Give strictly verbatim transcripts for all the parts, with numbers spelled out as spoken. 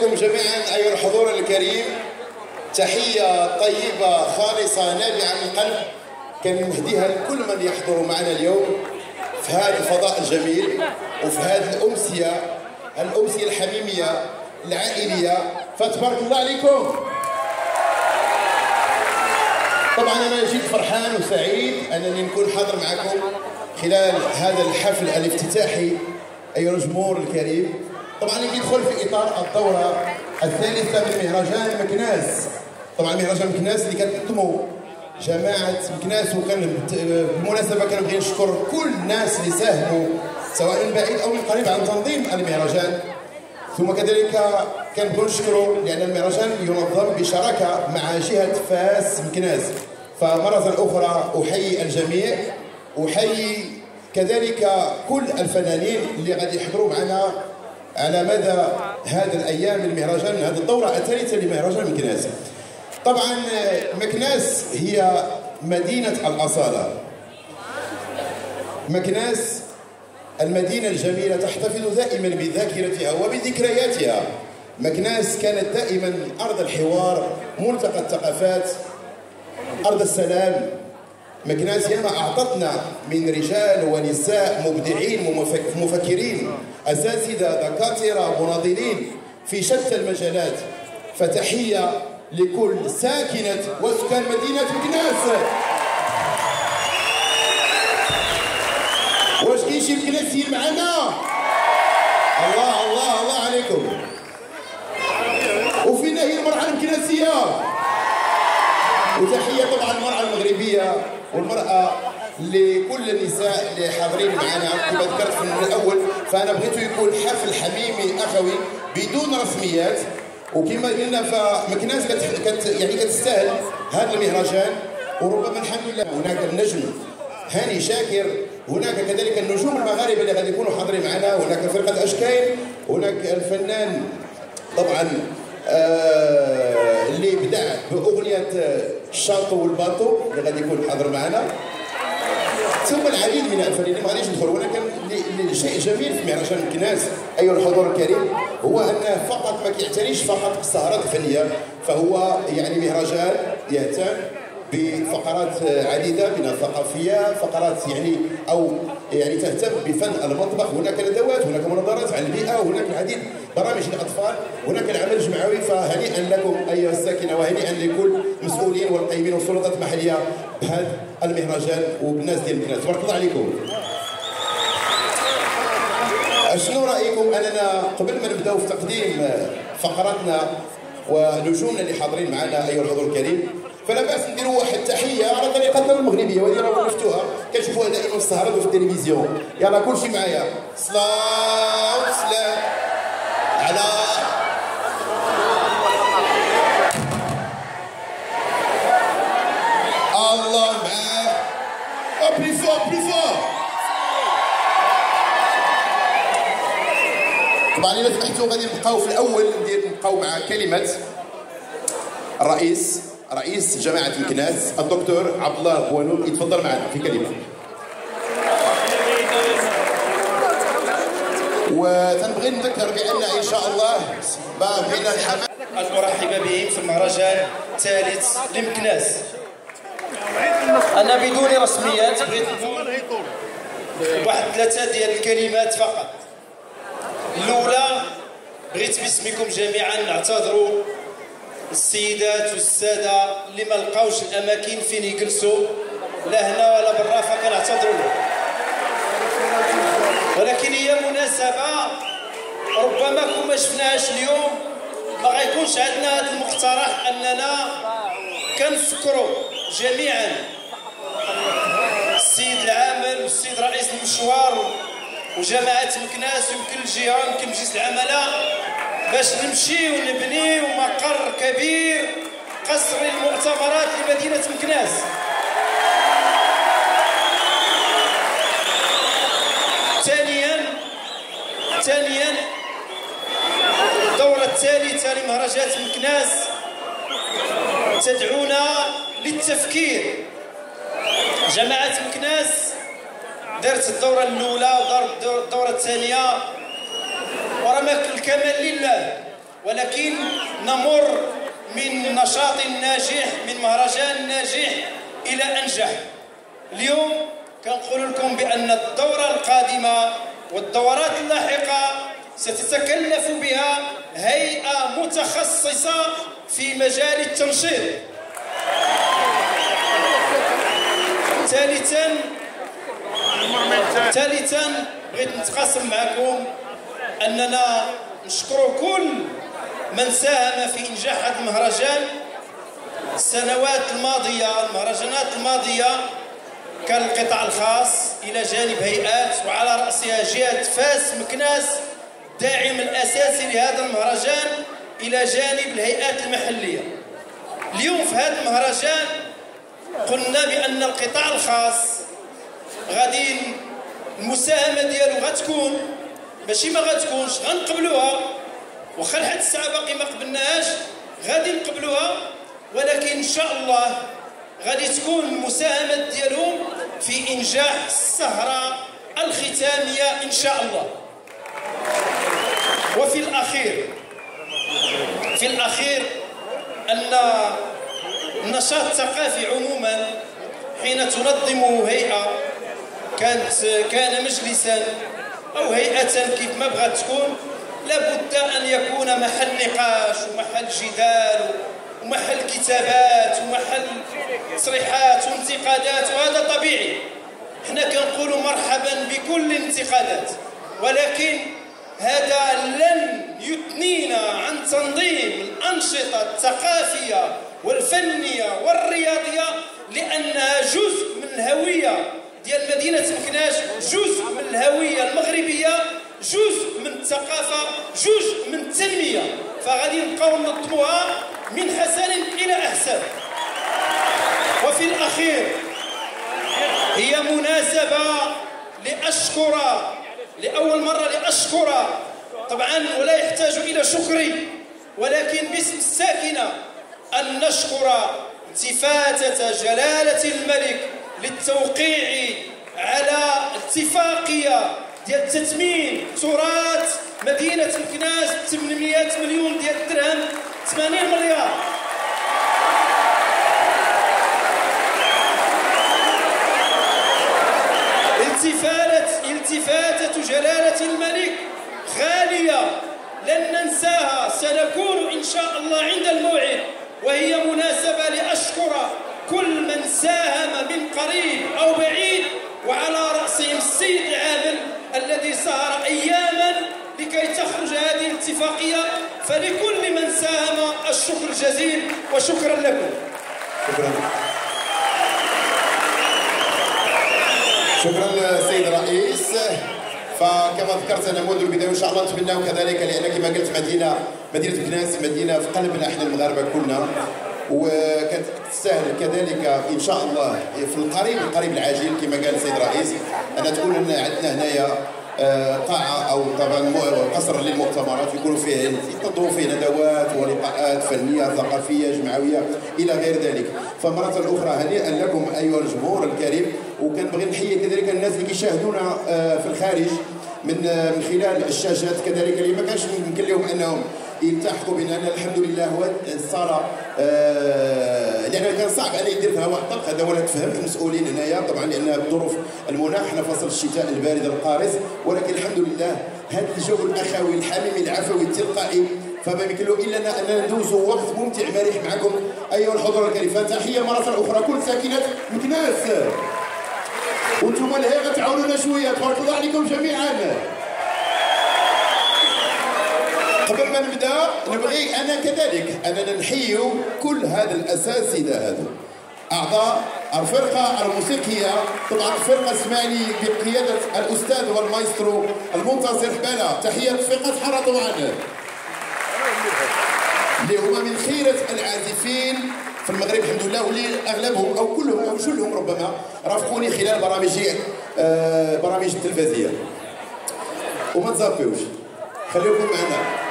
لكم جميعا أيها الحضور الكريم تحية طيبة خالصة نابعة من القلب كان نهديها لكل من يحضر معنا اليوم في هذا الفضاء الجميل وفي هذه الأمسية الأمسية الحميمية العائلية، فتبارك الله عليكم. طبعا أنا جيت فرحان وسعيد أنني نكون حاضر معكم خلال هذا الحفل الافتتاحي أيها الجمهور الكريم. طبعا يدخل في إطار الدورة الثالثة من مهرجان مكناس. طبعا مهرجان مكناس اللي كتنظموا جماعة مكناس، وكان بالمناسبة كنبغي نشكر كل الناس اللي ساهموا سواء من بعيد أو من قريب عن تنظيم المهرجان. ثم كذلك كنبغيو نشكروا لأن المهرجان ينظم بشراكة مع جهة فاس مكناس. فمرة أخرى أحيي الجميع، أحيي كذلك كل الفنانين اللي غادي يحضروا معنا على مدى هذه الأيام المهرجان، هذه الدورة الثالثة لمهرجان مكناس. طبعا مكناس هي مدينة الأصالة. مكناس المدينة الجميلة تحتفظ دائما بذاكرتها وبذكرياتها. مكناس كانت دائما أرض الحوار، ملتقى الثقافات، أرض السلام. مكناس ياما أعطتنا من رجال ونساء مبدعين مفكرين، أساتذة دكاترة مناضلين في شتى المجالات. فتحية لكل ساكنة وسكان مدينة مكناس. واش كاين شي مكناسيين معنا؟ الله الله الله عليكم. وفينا هي المرأة المكناسية. وتحية طبعا المرأة المغربية والمرأة لكل النساء اللي حاضرين معنا. كما ذكرت في الأول فأنا بغيته يكون حفل حميمي أخوي بدون رسميات، وكما قلنا فمكناس كت يعني كتستاهل هذا المهرجان. وربما الحمد لله هناك النجم هاني شاكر، هناك كذلك النجوم المغاربه اللي غادي يكونوا حاضرين معنا، هناك فرقه اشكاين، هناك الفنان طبعا آه اللي بدع باغنيه الشاطو والباطو اللي غادي يكون حاضر معنا، ثم العديد من الفنانين. ما غاديش ندخل، ولكن الشيء جميل في مهرجان مكناس ايها الحضور الكريم هو انه فقط ما كيعتنيش فقط بالسهرات الفنيه، فهو يعني مهرجان يهتم بفقرات عديده من الثقافيه، فقرات يعني او يعني تهتم بفن المطبخ. هناك ندوات، هناك مناظرات عن البيئه، وهناك العديد برامج للاطفال، هناك العمل الجمعوي. فهنيئا لكم ايها الساكنه، وهنيئا لكل المسؤولين والقائمين والسلطات المحليه بهذا المهرجان وبالناس ديال مكناس. تبارك الله عليكم. شنو رايكم اننا قبل ما نبداو في تقديم فقراتنا ونجومنا اللي حاضرين معنا ايها الحضور الكريم، فلا باس نديروا واحد التحيه على طريقتنا المغربيه، وهذه راه مفتوحه كنشوفوها دائما في السهرات وفي التلفزيون. يلا كلشي معايا، صلاه وسلام على الله معاه. او بلي فور بلي فور. طبعا الا فتحتوا غادي نبقاو في الاول ندير نبقاو مع كلمه الرئيس رئيس جماعة مكناس الدكتور عبد الله بوانو. يتفضل معنا في كلمة. وتنبغي نذكر بأن إن شاء الله بغينا الحماس المرحبة بهم في المهرجان الثالث لمكناس. أنا بدون رسميات بغيت نقول واحد ثلاثة ديال الكلمات فقط. الأولى بغيت باسمكم جميعا نعتذروا السيدات والسادة اللي ما لقاوش الأماكن فين يجلسوا لا هنا ولا برا، فكنعتذروا لهم. ولكن هي مناسبة ربما كون ما شفناهاش اليوم ما غيكونش عندنا هذا المقترح أننا كنفكروا جميعا السيد العامل والسيد رئيس المشوار وجماعة مكناس ويمكن الجهة ويمكن مجلس العملاء باش نمشيو ونبنيو مقر كبير قصر المؤتمرات لمدينة مكناس. ثانيا ثانيا الدورة الثالثة لمهرجانات مكناس تدعونا للتفكير. جماعة مكناس دارت الدورة الأولى ودارت الدورة الثانية، وراه الكمال لله. ولكن نمر من نشاط ناجح، من مهرجان ناجح إلى أنجح. اليوم كنقول لكم بأن الدورة القادمة والدورات اللاحقة ستتكلف بها هيئة متخصصة في مجال التنشيط. ثالثا ثالثا بغيت نتقاسم معكم أننا نشكر كل من ساهم في إنجاح هذا المهرجان. السنوات الماضية، المهرجانات الماضية، كان القطاع الخاص إلى جانب هيئات وعلى رأسها جهة فاس مكناس الداعم الأساسي لهذا المهرجان إلى جانب الهيئات المحلية. اليوم في هذا المهرجان قلنا بأن القطاع الخاص غادي المساهمة ديالو غتكون ماشي ما غتكونش، غنقبلوها واخا لحد الساعة باقي ما قبلناهاش، غادي نقبلوها، ولكن إن شاء الله غادي تكون المساهمة ديالهم في إنجاح السهرة الختامية إن شاء الله. وفي الأخير في الأخير أن النشاط الثقافي عموما حين تنظم هيئة كانت كان مجلسا أو هيئة كيف ما بغات تكون، لابد أن يكون محل نقاش ومحل جدال ومحل كتابات ومحل تصريحات وانتقادات، وهذا طبيعي. احنا كنقولوا مرحبا بكل الانتقادات، ولكن هذا لن يثنينا عن تنظيم الأنشطة الثقافية والفنية والرياضية، لأنها جزء من الهوية ديال مدينة مكناس، جزء من الهوية المغربية، جزء من الثقافة، جزء من التنمية، فغادي نبقاو ننظموها من حسن إلى أحسن. وفي الأخير هي مناسبة لأشكر لأول مرة لأشكر طبعا، ولا يحتاج إلى شكري، ولكن باسم الساكنة أن نشكر التفاتة جلالة الملك للتوقيع على اتفاقية ديال تثمين تراث مدينة مكناس ثمانمائة مليون ديال الدرهم، ثمانين مليار. التفاتة التفاتة جلالة الملك غالية لن ننساها، سنكون إن شاء الله عند الموعد، وهي مناسبة لأشكر كل من ساهم من قريب أو بعيد، وعلى رأسهم السيد العامل الذي سهر أياما لكي تخرج هذه الاتفاقية. فلكل من ساهم الشكر الجزيل، وشكرا لكم. شكرا شكرا سيد الرئيس. فكما ذكرت انا منذ البدايه، وان شاء الله نتمناه كذلك، لان كما قلت مدينه مدينه مكناس مدينه في قلبنا احنا المغاربه كلنا، وكتستاهل كذلك ان شاء الله في القريب القريب العاجل كما قال السيد الرئيس ان تكون عندنا هنايا قاعه او طبعا قصر للمؤتمرات يكونوا فيه ينظموا فيه ندوات ولقاءات فنيه ثقافيه جمعويه الى غير ذلك. فمره اخرى هنيئا لكم ايها الجمهور الكريم، وكنبغي نحيي كذلك الناس اللي كيشاهدونا في الخارج من من خلال الشاشات كذلك، اللي ما كانش يمكن لهم انهم يلتحقوا بنا. الحمد لله هو الصاله آه لان كان صعب ان يدير فيها واحد الطلق، هذا ولا تفهم المسؤولين هنايا طبعا لان ظروف المناخ، حنا فصل الشتاء البارد القارس، ولكن الحمد لله هذا الجو الاخوي الحميمي العفوي التلقائي فما يمكن له الا اننا ندوزوا وقت ممتع مريح معكم ايها الحضور الكريم. فتحيه مره اخرى كل ساكنه مكناس، وانتم اللي غتعاونونا شويه، تبارك الله عليكم جميعا. قبل ما نبدا نبغي انا كذلك اننا نحيوا كل هذا الاساتذه هذا اعضاء الفرقه الموسيقيه، طبعا الفرقه اسمعني بقياده الاستاذ والمايسترو المنتصر حباله، تحيه فرقه حاره طبعا اللي هما من خيره العازفين في المغرب الحمد لله، واللي اغلبهم او كلهم او جلهم ربما رافقوني خلال برامجي آه برامج التلفزيون. وما تزابيوش خليكم معنا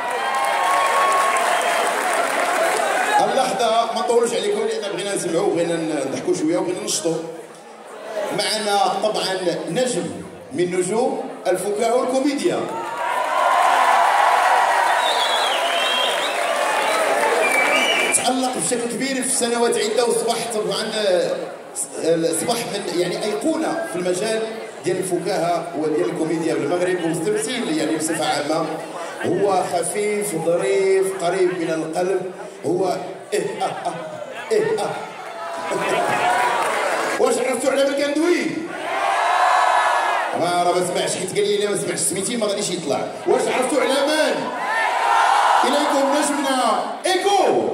اللحظه، ما نطولوش عليكم لان بغينا نسمعوا بغينا نضحكوا شويه وبغينا نشطوا. معنا طبعا نجم من نجوم الفكاهه والكوميديا، تألق بشكل كبير في سنوات عدة، وصبح طبعا صبح من يعني أيقونة في المجال ديال الفكاهة وديال الكوميديا بالمغرب والتمثيل يعني بصفة عامة. هو خفيف ظريف قريب من القلب. هو إيه آه آه إيه آه واش عرفتوا على الكندوي؟ ما راه ما سمعش، حيت قال لي الا ما سمعش سميتي ما غاديش يطلع. واش عرفتوا على من؟ إليكم نجمنا إيكو.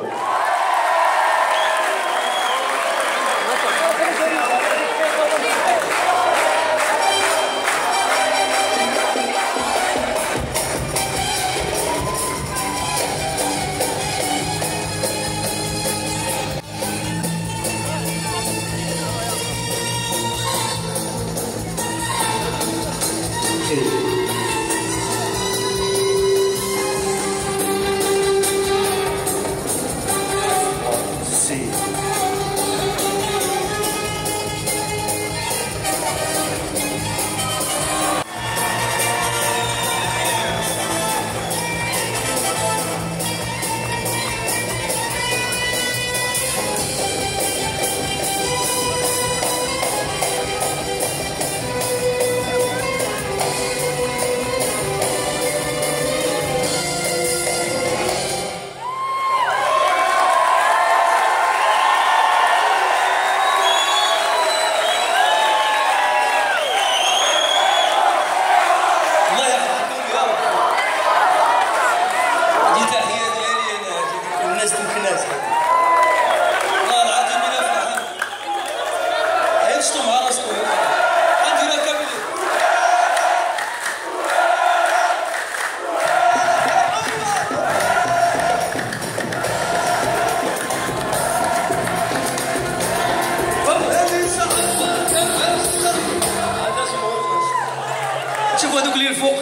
شوفوا هذوك اللي الفوق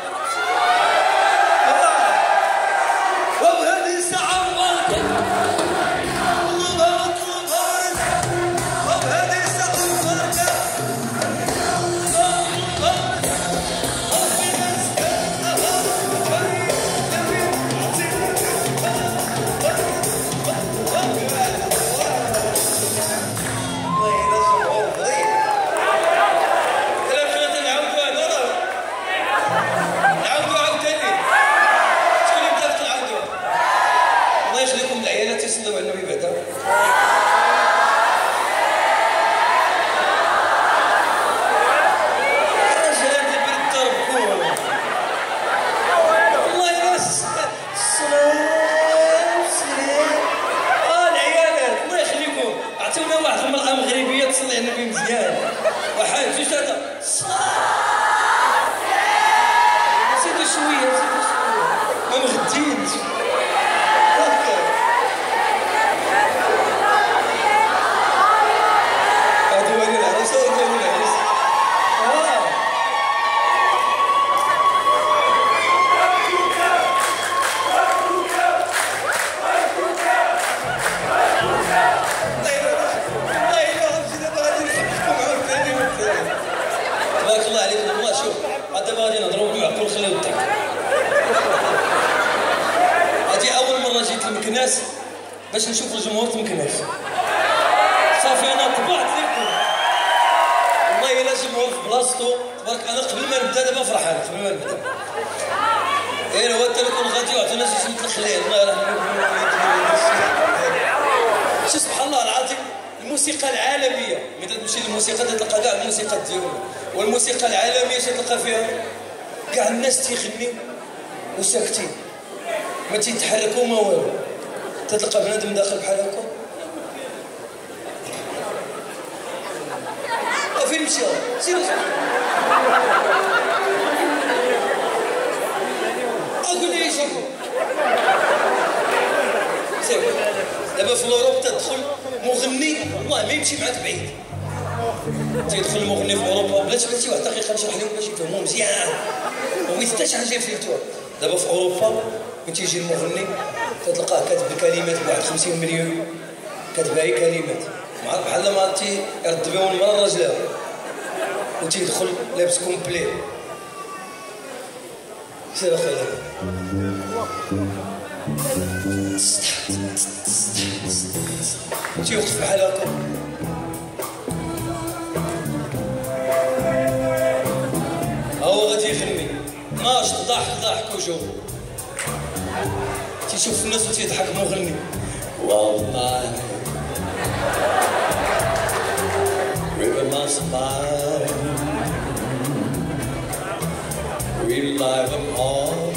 وهذه الساعة يسلم على النبي بعدا. الرجال اللي بالدرب والله ناس السلام سلام. اه العيالات الله يخليكم عطيونا واحد المرأة مغربية تصلي على النبي مزيان. واحد جوج ثلاثة زيدوا شوية زيدوا شوية ما مغدينش. تبارك الله عليكم. والله شوف هذا غادي نضربوا بالمعقول خليو الضحك. هذه أول مرة جيت لمكناس باش نشوف الجمهور في مكناس. صافي أنا طبعت لكم والله إلا الجمهور في بلاصتو تبارك. أنا قبل ما نبدا دابا فرحان قبل ما نبدا. إيه هو التليفون غادي وعطونا شي شوية الخليل الله يرحمه. شي سبحان الله العظيم الموسيقى العالمية ملي تمشي للموسيقى تلقى كاع الموسيقى ديالنا والموسيقى العالمية تلقى فيها كاع الناس تيغنيو وساكتين ما تيتحركوا ما والو. تلقى بنادم داخل بحال هكا فين مشى سير اقول لي شي سير. دابا في اوروبا تدخل مغني والله ما يمشي معاك بعيد. تيدخل المغني في اوروبا بلاتي بلاتي واحد الدقيقه نشرح لهم باش يفهموا مزيان وما حتى شي حاجه فهمتوها. دابا في اوروبا ملي تيجي المغني تلقاه كاتب كلمات بواحد خمسين مليون كاتب هاي كلمات بحال ما تيرد بهم المراه راجلها وتيدخل لابس كومبلي. سير اخويا تيوقف بحال هكا هو غادي يغني ماش ضحك ضحك وجو تيشوف الناس وتيضحك مغني والله river my smile we live them all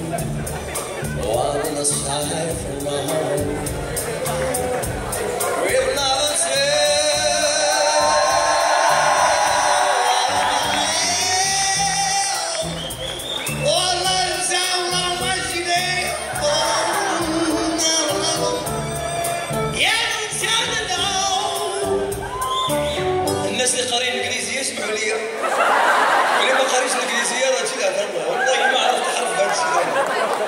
one aside from my home we're not الناس اللي قارين الانجليزيه اسمعوا لي واللي ما قاريش الانجليزيه راه تجي لها الله والله ما عرفت حرف هذا الشيء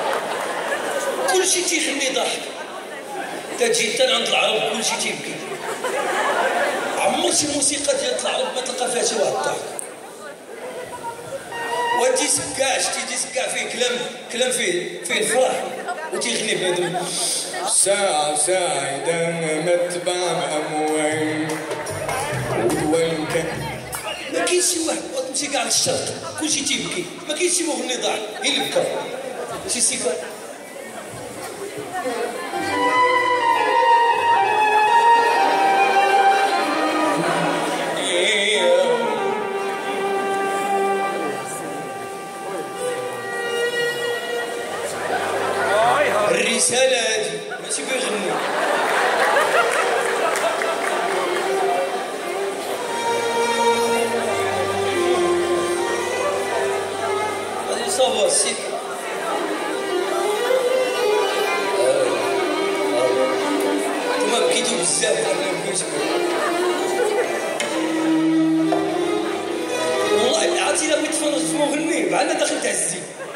كلشي تيغني ضحك تجي حتى عند العرب كلشي تيبكي عمر شي موسيقى ديال العرب ما تلقى فيها شي واحد ضحك والديسك كاع شتي ديسك كاع فيه كلام كلام فيه فيه الفرح وتيغني بنادم ساعة سعيدة متبع أموال وين كان ما كاينش شي واحد تمشي كاع للشرق كلشي تيبكي ما كاينش شي مغني ضاع هي اللي بكى شي سيكا الرسالة هادي ماشي بيغني غادي صافا السيك نتوما بكيتو بزاف انا ما بكيتش والله عرفتي الا بغيت تفرج في مغني بحال داخل تعزي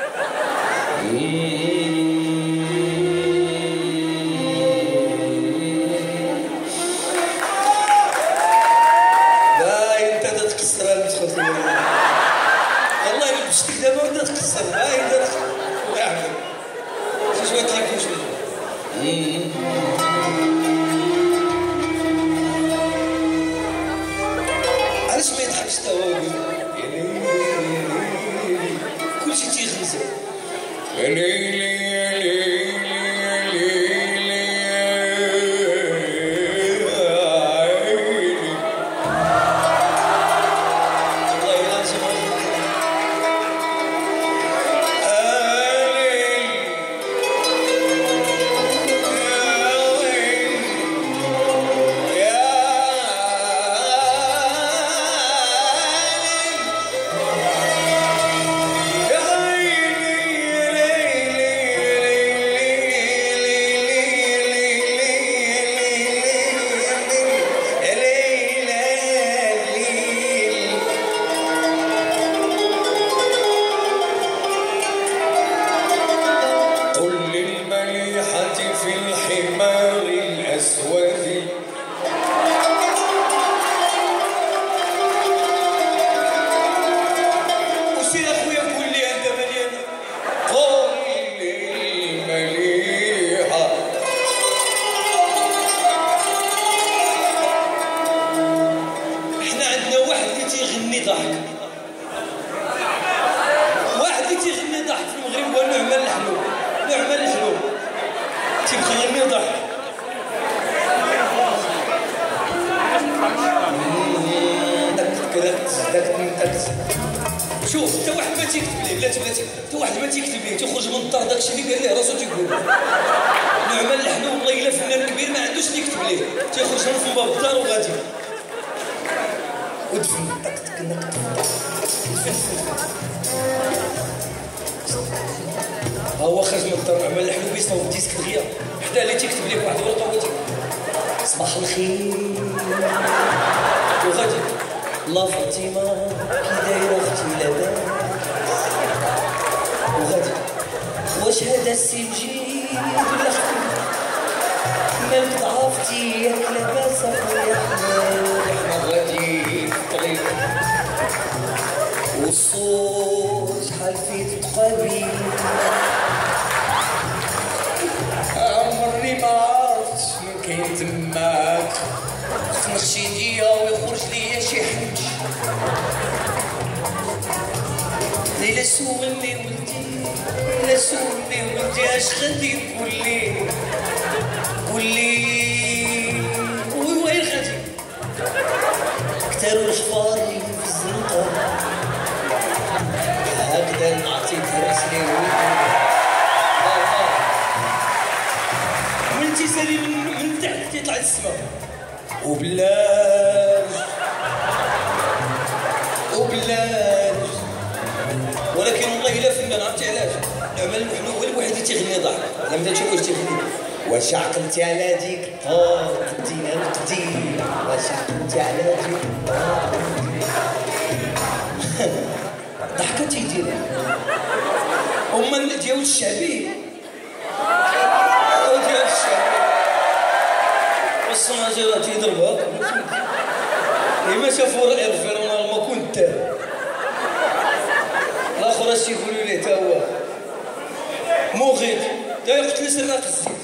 والله الا بشتك دابا بدات تكسر هاي بدات الله يحفظك شي شويه تليفون شويه علاش ما يضحكش تا هو كلشي تيغمز يا ليلي يا ليلي يا ليلي في الحمار الأسود وسير أخويا قول لي أنت مليان قول لي المليحة احنا عندنا واحد اللي تيغني ضحك واحد اللي تيغني ضحك في المغرب هو نعمان الحلو نعمان الحلو تيبقى يغني ضحك شوف حتى واحد ما تيكتب ليه بلاتي بلاتي حتى واحد ما تيكتب ليه تيخرج من الدار داكشي اللي قال ليه راسو تيقول نعمان الحلو والله الا فنان كبير ما عندوش اللي يكتب ليه تيخرج من باب الدار وغادي ودفن دك دك دك ها هو خرج من الدار نعمان الحلو بيصاوب ديسك دغيا حدا اللي تيكتب ليك واحد الورقه وغادي صباح الخير وغادي الله فاطمه كي دايره اختي لاباس وغادي واش هذا السي جديد ولا اختي مالك ضعفتي ياك لاباس اخويا احمد احنا غادي في الطريق والصوت شحال فيه تقابيل كاين تماك تنخشي يديا ويخرج ليا شي حنج ليلى سولني ولدي ليلى سولني ولدي اش غادي تقول لي قول لي وين غادي كتروا الحفار اللي في الزنقه هكذا نعطيك راسلي وانتي سالي من, من تحت تطلع للسماء وبلاش وبلاش ولكن والله الا فنان عرفتي علاش؟ العمل المحلو هو الوحيد اللي تيغني ضحك لما تشوف واش تيغني واش عقلتي على ديك الطار قدينا القديم واش عقلتي على ديك الطار ضحكتي ديالها هما ديال الشعبي ديال الشعبي والصناجره تيضربها لما شافوا الفيرونال ما كنت دار الاخر اش يقولوا ليه تا هو مغيط تا يقتل سراق الزيت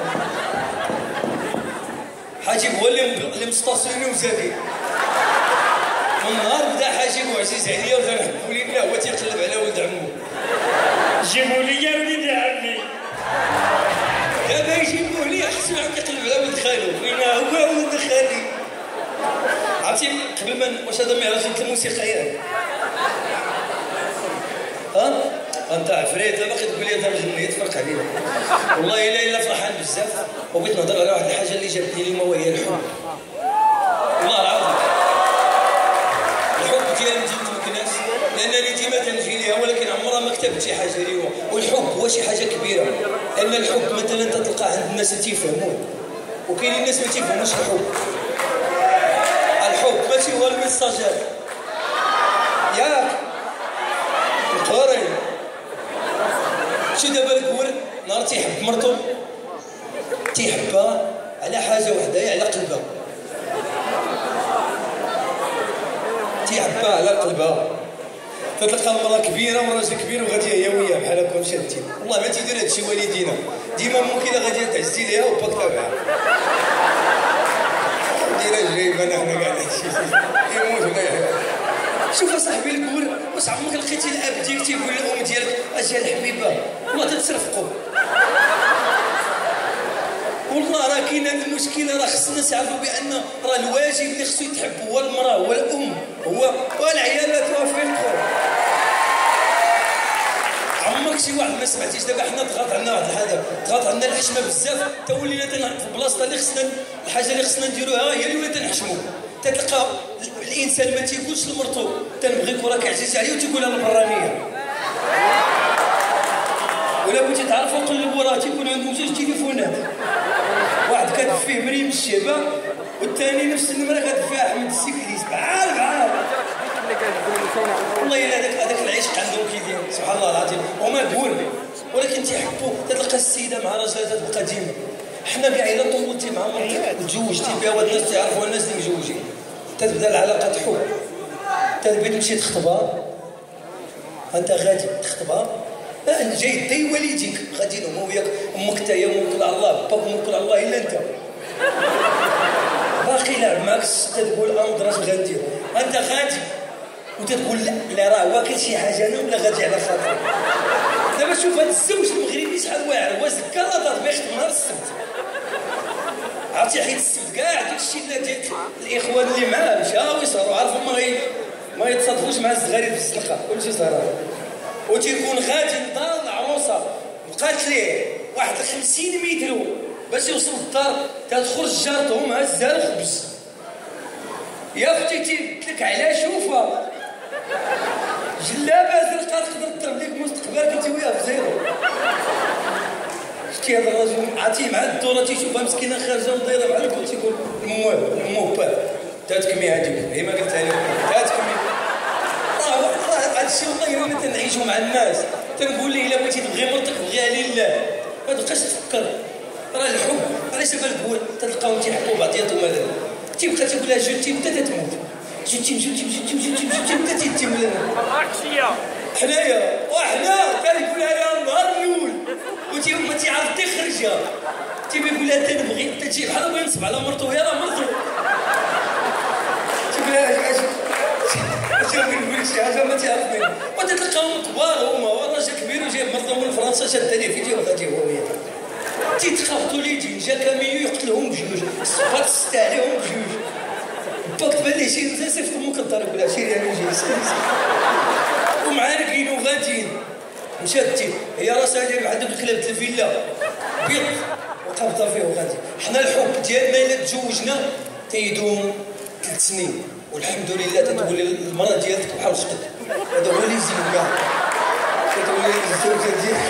حاجب هو اللي اللي مستاصلين وزاكي من نهار بدا حاجب وعزيز عليا وبدا نحبوا ليه لا هو تيقلب على ولد عمو جيبوا لي ولد عمي دابا يجيبوه لي احسن عم يقلب على ولد خالو فين هو ولد خالي عرفتي قبل ما واش هذا ما يعرفش الموسيقى ها انت عفريت باقي تقول لي انت مجنون تفرق علينا والله الا الا فرحان بزاف وبغيت نهضر على واحد الحاجه اللي جابتني لي وهي الحب والله العظيم الحب ديال مدينه مكناس لانني ديما تنجي ليها ولكن عمرها ما كتبت شي حاجه ليهم والحب هو شي حاجه كبيره لان الحب مثلا تلقى عند الناس اللي تيفهموه وكاين الناس ما تيفهموش الحب الحب ماشي هو الميساجير ياك القاري شو دابا الكور نهار تيحب مرتو تيحبها على حاجه وحده على قلبها تيحبها على قلبها تتلقى المراه كبيره وراجل كبير وغاديه هي وياه بحال هكا مشاتين والله ما تيدير هادشي والدينا ديما ممكن غاديه تعزي ليها وباك تابعها ديرها جايبه انا هنا كاع هادشي يموت ولا يحيى شوف اصاحبي الكور واش عمرك لقيتي الاب ديالك تيقول للام ديالك اجي الحبيبه والله تترفقوا والله راه كاين هذا المشكله راه خصنا نعرفوا بان راه الواجب اللي خصو يتحب هو المراه هو الام هو والعيالات توافقوا عمرك شي واحد ما سمعتيش دابا حنا ضغط عنا واحد الحاجه ضغط عنا الحشمه بزاف تا ولينا في بلاصه اللي خصنا الحاجه اللي خصنا نديروها هي اللي ولينا نحشموا تلقى الانسان ما تيقولش لمرتو تنبغيك وراك عزيز عليا وتيقولها البرانيه ولا بغيتي تعرفوا قلبوا راه تيكون عندهم جوج تليفونات واحد كاتب فيه مريم الشيبه والثاني نفس النمره كاتب فيها احمد السكليس بحال بحال والله الا هذاك هذاك العشق عندهم كيدير سبحان الله العظيم وما نقول ولكن تيحبوا تلقى السيده مع راجلها تبقى ديما حنا كاع الا طولتي مع مرتك تزوجتي بها والناس تعرفوا الناس اللي مزوجين تتبدا العلاقه حب تبغي تمشي تخطبها انت غادي تخطبها لا جاي داي والديك غادي هما وياك امك حتى هي موكل على الله باك موكل على الله الا انت باقي يلعب معاك تقول امض راش غندير انت غادي وتتقول لا لا راه واكل شي حاجه انا ولا غادي على خاطري دابا شوف هذا الزوج المغربي شحال واعر هو زكا لا تطبيق نهار السبت عرفتي حيت السبت كاع داك الشله ديال الاخوان اللي معاه مشاو يسهروا عارفهم ما غي ما يتصادفوش مع الصغارين في الزنقه كلشي سهران وتيكون غادي لدار العروسه بقات ليه واحد خمسين متر باش يوصل للدار تدخل جارتهم هزها الخبز يا اختي تيبت لك على شوفه جلابه زرقاء تقدر تضرب لك مستقبلك انت وياها في زيرو شتي هذا الرجل عرفتي مع الدوره تيشوفها مسكينه خارجه ودايره بحال هكا تيقول المو المو با تاتكمي هذيك هي ما قلتها لك تاتكمي راه هادشي والله الا تنعيشوا مع الناس تنقول ليه الا بغيتي تبغي مرتك بغيها لله ما تبقاش تفكر راه الحب علاش بالك هو تلقاهم تيحبوا بعضياتهم هذا تيبقى تيقول لها جو تيم حتى تموت جو تيم جو تيم جو تيم جو تيم جو تيم حتى تيتم لنا حنايا وحنا كنقولها لها النهار الاول وتي ما تيعرف تخرجها تيبي يقول لها انت نبغي انت تجي بحال بغا ينصب على مرتو هي راه مرتو تقول لها اش اش راك نقول لك شي حاجه ما تعرفني وتتلقاهم كبار هما وراجل كبير وجايب مرتو من فرنسا شاد عليه فيديو وغادي هو وياه تيتخبطوا اليدين جا كاميو يقتلهم بجوج الصفات ست عليهم بجوج باك تبان ليه شي مزيان صيفط المكدر يقول لها شيري انا جاي ومعاركين وغاديين مشاتين هي راسها جايبه عندهم الكلاب د الفيلا بيض وقابضه فيه وغادي حنا الحب ديالنا الا تزوجنا تيدوم ثلاث سنين والحمد لله تتولي المراه ديالك بحال اختك هذا هو اللي يزيد كاع تتولي الزوجه ديالك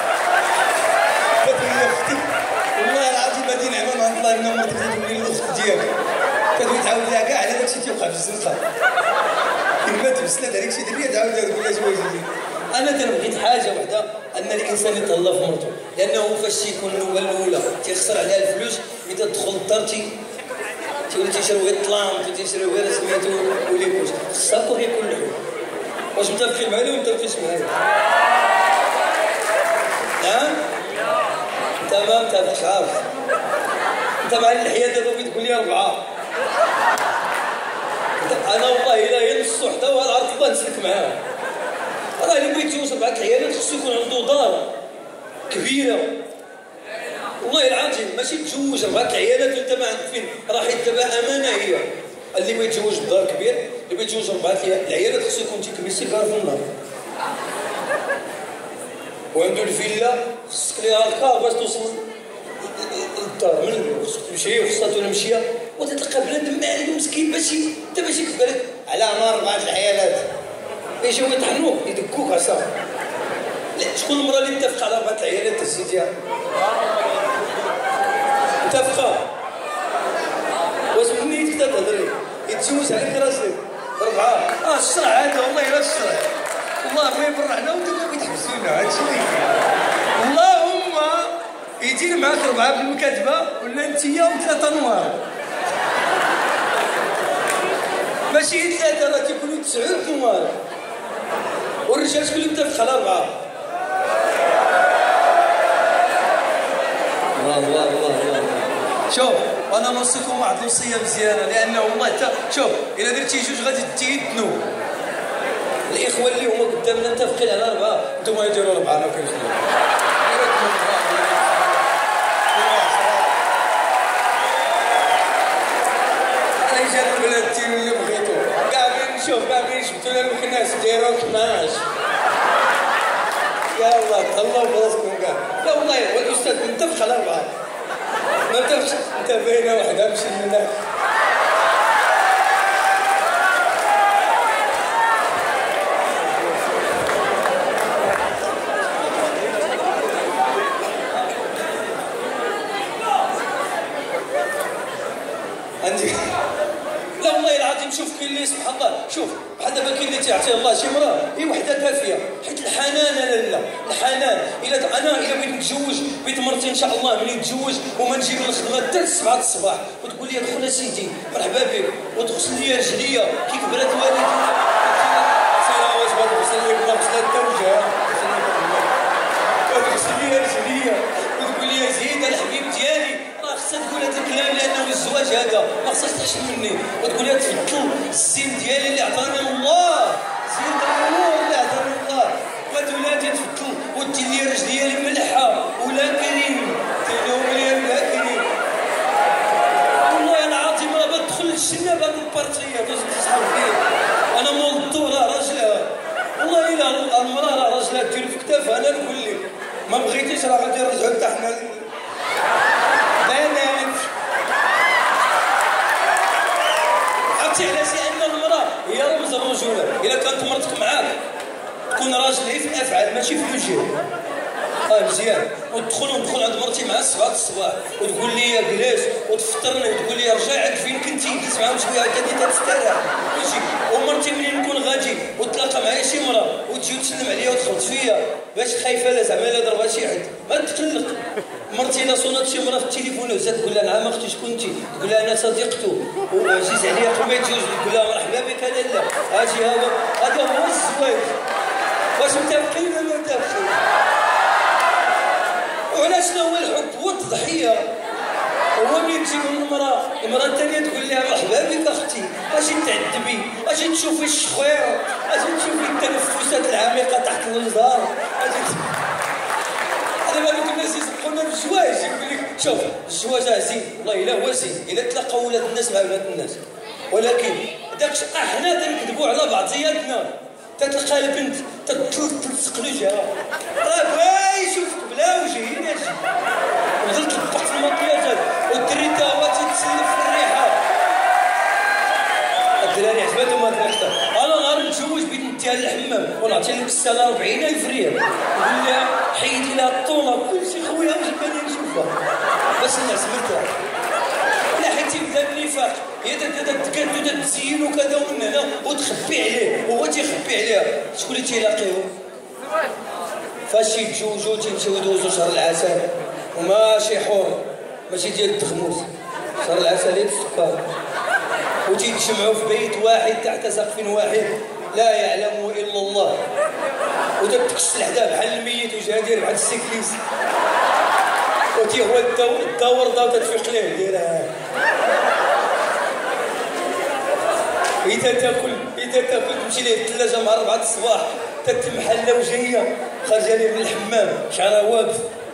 تتولي اختك والله العظيم هذه نعمه من الله ان مرتك تتولي الاخت ديالك كتولي تعاود لها كاع على داكشي تيوقع في الزنقه كلمه تبسلات عليك شي دريه تعاود لها تقول لها زواجي انا كنبغي حاجه وحده ان الانسان يتهلا في مرته لانه فاش تيكون الاول الاولى تيخسر عليها الفلوس اذا تدخل الدار تي تيولي تيشريو غير الطلام تيشريو غير سميتو وليكوش خصها تاكل كل لحوم واش متفقين معايا ولا متفقينش معايا؟ نعم؟ انت ما متفقش عارف انت مع اللحيه دابا بتقول لي اربعه انا والله الا هي نص وحده وهذا عرض الله نسلك معاه راه اللي بغى يتزوج اربعه العيالات خصو يكون عنده دار كبيره والله العظيم ماشي تزوج اربعه العيالات وانت ما عندك فين راه حيت دابا امانه هي اللي بغى يتزوج بدار كبير اللي بغى يتزوج اربعه العيالات خصو يكون تيكبي سيجار في النهار وعنده الفيلا خصك ليها الكار باش توصل للدار من خصك تمشي وخصها تولي مشيه وتتلقى بنادم مالي مسكين ماشي انت ماشي في بالك على عمر اربعه العيالات يجيو يطحنوك يدكوك عصا شكون المراه اللي متفقه على اربعه العيالات السيديه متفقه واش من نيتك تهضري يتزوج عليك راسك اربعه اه الشرع هذا والله الا الشرع والله ما يبرعنا ودابا بيتحبسونا هادشي اللي اللهم يدير معاك اربعه بالمكاتبه ولا انتيا وثلاثه نوار ماشي ثلاثه راه تيكونوا تسعود نوار والرجال شكون اللي متفق على اربعه الله الله الله الله شوف وانا نوصيكم واحد الوصيه مزيانه لانه والله حتى شوف الا درتي جوج غادي تيتنوا الاخوه اللي هما قدامنا متفقين على اربعه انتم يديروا اربعه ما كنخليو رجال البلاد ديروا اللي بغيتو كاع بين نشوف كاع بين جبتوا لنا الناس ديروا اثناش يا الله تهلاو براسكم كاع لا والله والاستاذ متفق على اربعه ما متفقش انت باينه وحده مشي لهناك عندي لا والله العظيم شوف كاين اللي سبحان الله شوف بحال دابا كاين اللي تيعطيه الله شي مراه هي وحده دافيه حيت الحنان انا لا الحنان الا انا الا بغيت نتزوج بغيت مرتي ان شاء الله ملي نتزوج وما نجي من الخدمه حتى السبعه الصباح وتقول لي دخل اسيدي مرحبا بك وتغسل لي رجليا كي كبرات والدي سير واش بغيت تغسل لي بلا غسله التوجه وتغسل لي رجليا وتقول لي زيد الحبيب ديالي خصها تقول هذا الكلام لانه الزواج هذا ما خصهاش تحشم مني وتقول لها تفضل الزين ديالي اللي عطاني الله زين الامور اللي عطاني الله وتولاتي تفضل ودير لي رجليا الملحه ولا كريم تنوم لي ولا كريم والله العظيم راه بدخل الجنه بهذه البارتيه باش تصحاب فيه انا مول الدور راجلها والله الا المراه راه راجلها دير في كتافها انا نقول لك ما بغيتيش راه غادي نرجعوا حتى حنا عرفتي علاش؟ لان المراه هي رمز الرجوله الا كانت مرتك معاك تكون راجل غير في الافعال ماشي في الوجه اه مزيان وتدخل وندخل عند مرتي مع السبعه الصباح وتقول لي جلس وتفطرني وتقول لي رجع عند فين كنتي جلس معاهم شويه هكا تستريح ماشي ومرتي ملي نكون غادي وتلاقى معايا شي مراه وتجي وتسلم عليا وتخبط فيا باش خايفه لا زعما لا ضربها شي حد ما تقلق مرتي لا صونات شي مراه في التليفون وزات تقول لها نعم اختي شكون انت تقول لها انا صديقته وعزيز عليا قبل ما يتزوج تقول لها مرحبا بك لالا اجي هذا هذا هو الزواج واش متفقين ولا متفقين وعلاش شنو هو الحب هو تضحيه. هو ملي تجي المراه المراه الثانيه تقول لها مرحبا بك اختي، اجي تعذبي، اجي تشوفي الشخوير، اجي تشوفي التنفسات العميقه تحت الانظار، اجي على بالك الناس يسبقونا بالزواج يقول لك شوف الزواج زين والله الا هو زين الا تلاقى ولاد الناس مع ولاد الناس، ولكن داكش احنا تنكذبوا على بعضياتنا. تتلقى البنت تلصق له جهه راه بغا يشوفك بلا وجهين اجي وظلت تطبق في المكياج والدري تا هو تيتسلف في الريحه. الدراري عجباتهم هاد الوقت. انا نهار نتزوج بنت ديال الحمام ونعطي لك السنه أربعين ألف ريال نقول لها حيدي لها الطونه كلشي خويا وجباني نشوفها باش الناس مرتاح. لا حيت يبدا النفاق هي تكاد تزين وكذا ومن هنا وتخبي عليه وهو تيخبي عليها. شكون اللي تيلاقيهم؟ فاش يتزوجوا تيمشيو يدوزوا شهر العسل وماشي حور ماشي ديال التخموس، شهر العسل ديال السكر، وتيتجمعوا في بيت واحد تحت سقف واحد لا يعلمه الا الله، وتتكش الحدا بحال الميت وجادير بحال السيكليس، وتي هو الدور الدور دا تتفيق ليه ديرها. إذا تاكل إذا تاكل تمشي ليه الثلاجة مع أربعة الصباح تتمحلة وجاية خارجة ليه من الحمام شعرها واقف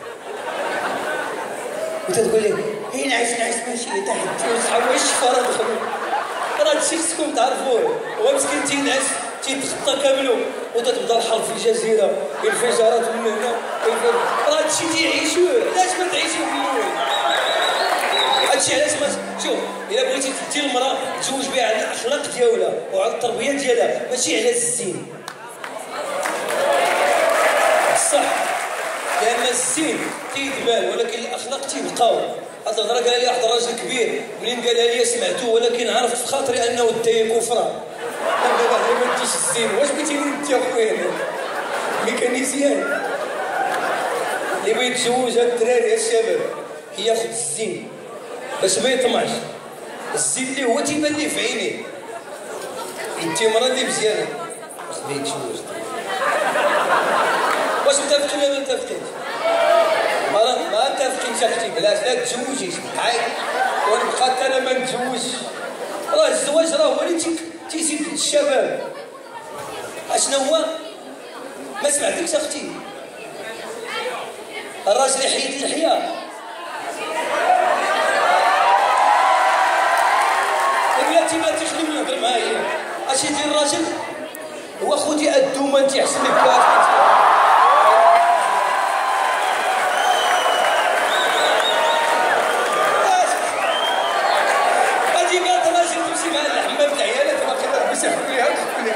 وتتقول ليه هي نعس نعس ماشي تحت وصحاب واش الشفارة دخلوا راه هادشي خصكم تعرفوه. هو مسكين تينعس تيتخطى كاملو وتتبدا الحرب في الجزيرة انفجارات من هنا راه هادشي تيعيشوه. علاش ما تعيشوه في الأول؟ هادشي علاش ما شوف الا بغيتي تدي المراه تزوج بها على الاخلاق ديالها وعلى التربيه ديالها ماشي على الزين. صح لان الزين تيدبال ولكن الاخلاق تيبقاو. هاد الهضره قال لي واحد الراجل كبير منين قالها لي سمعتو ولكن عرفت في خاطري انه داي كفره. دابا ما تديش الزين واش بغيتي ندي اخويا ميكانيزيان اللي بغى يتزوج هاد الدراري الشباب ياخذ الزين باش ما يطمعش. الزين اللي هو تيبان ليه في عينيه. انت مرا اللي مزيانه خليه يتزوج. واش متفقين ولا ما متفقينش؟ ما ما متفقينش اختي بلاش لا تزوجيش هاي ونبقى حتى انا ما نتزوجش. راه الزواج راه هو اللي تيزيد الشباب. اشنو هو؟ ما سمعتكش اختي الراجل يحيد اللحيه بلاتي ما تخليني نهضر معايا. اش يدير الراجل؟ هو خودي الدومه انت احسن لك هادي قالت الراجل تمشي مع الحمام تاع عيالات باقي ما تبيش يحكوليها تحكوليها.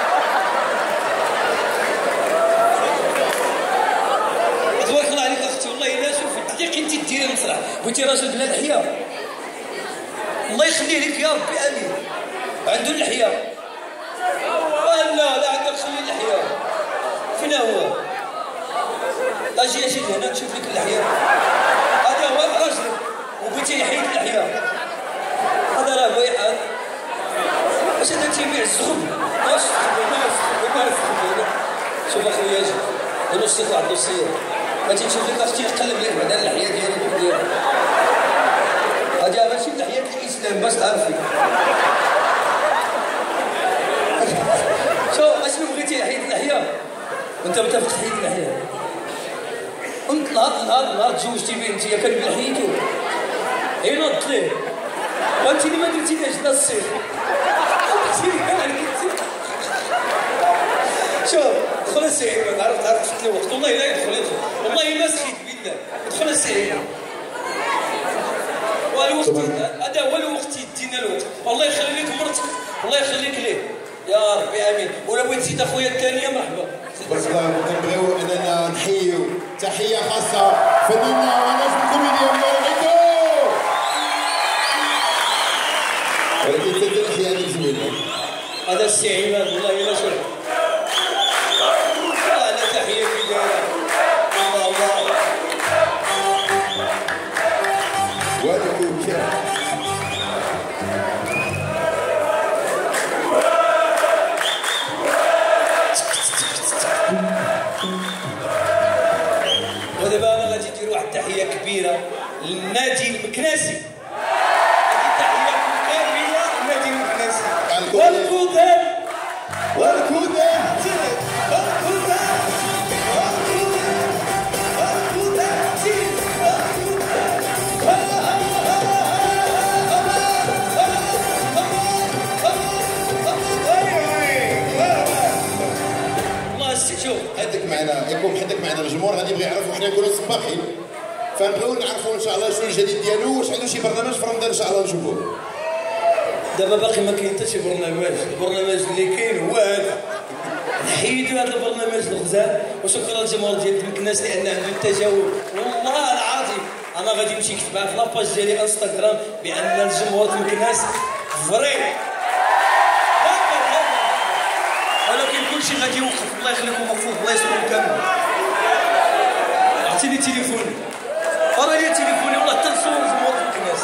تبارك الله عليك اختي والله الا شوف تليقي انت ديري المسرح بغيتي راجل بلا لحيه الله يخليه لك يا ربي امين. عنده اللحيه لا لا عندك خلي اللحيه فين هو؟ اجي اجي هنا نشوف لك اللحيه. هذا هو راجل وبغيتي يحيد اللحيه هذا راه بيعان. واش هذا تيبيع الزغب؟ واش شوف اخويا اجي ونص يطلع الدوسيه ما تنشوف لك اختي تقلب لك بعدا اللحيه ديالك ديالك هذه ماشي لحيه الاسلام باش تعرفي. شو اشنو بغيتي حيد اللحيه؟ وانت متفق تحيد اللحيه؟ انت نهار نهار نهار تزوجتي بيه انت كان بلحيته هي نضت ليه وانت اللي ما درتيلهاش لا الصيف. شوف دخل السعيد ما تعرف تعرف تفوت لي وقت والله لا يدخل يدخل والله ما سخيت بالله دخل السعيد. والوقت هذا هو الوقت يدينا الوقت. والله يخلي لك مرتك والله يخليك ليه يا ربي امين. ولا بغيت تزيد اخويا الثانيه مرحبا. بس كنبغيو اننا نحيو تحيه خاصه فناننا ونجم كوميديا موريتو. ولكن تدير تحيه هذيك زوينه. هذا السي عماد والله الا شوف هذا تحيه في دارنا الله الله وهذاك ودابا انا غادي ندير واحد التحيه كبيره والكودان والكودان شوف حدك معنا يكون حدك معنا الجمهور غادي يبغي يعرفوا حنا نقولوا سباقين فنبغيو نعرفوا ان شاء الله شنو الجديد ديالو واش عنده شي برنامج في رمضان ان شاء الله نشوفوه. دابا باقي ما كاين حتى شي برنامج، البرنامج اللي كاين هو هذا. نحيدوا هذا البرنامج الغزال وشكرا للجمهور ديال مكناس لان عنده التجاوب والله العظيم انا غادي نمشي نكتبها في لاباج ديالي انستغرام بان الجمهور ديال مكناس فري. ولكن كلشي غادي يوقف الله يخليكم وقفوا الله يسلمكم كامل. عطيني تليفوني راه لي تليفوني والله حتى نصور الجمهور ديال مكناس.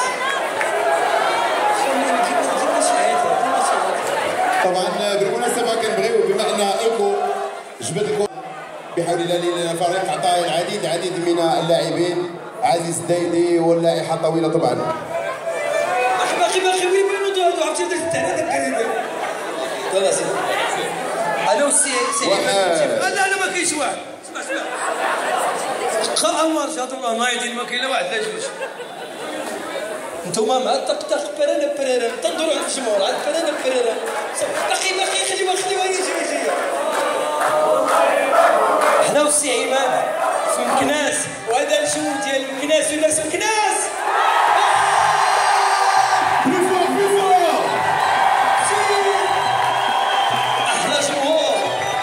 طبعا بالمناسبه كنبغيو بما ان ايكو جبد لكم بحول الله لنا الفريق عطى العديد العديد من اللاعبين عزيز الدايدي واللائحه طويله طبعا. باقي باقي وين بنوضوا هادو عرفتي درت التاع هذاك كريم يلاه سيدي انا والسي سي لا لا ما كاينش واحد اسمع اسمع قا انوار جات والله نايضين ما كاين لا واحد لا جوج انتوما مع الطقطق برينا برينا تنظروا عند الجمهور عند برينا برينا باقي باقي خليوها خليوها يجي يجي حنا والسي عماد في مكناس وهذا الجو ديال مكناس وناس مكناس احلى جمهور.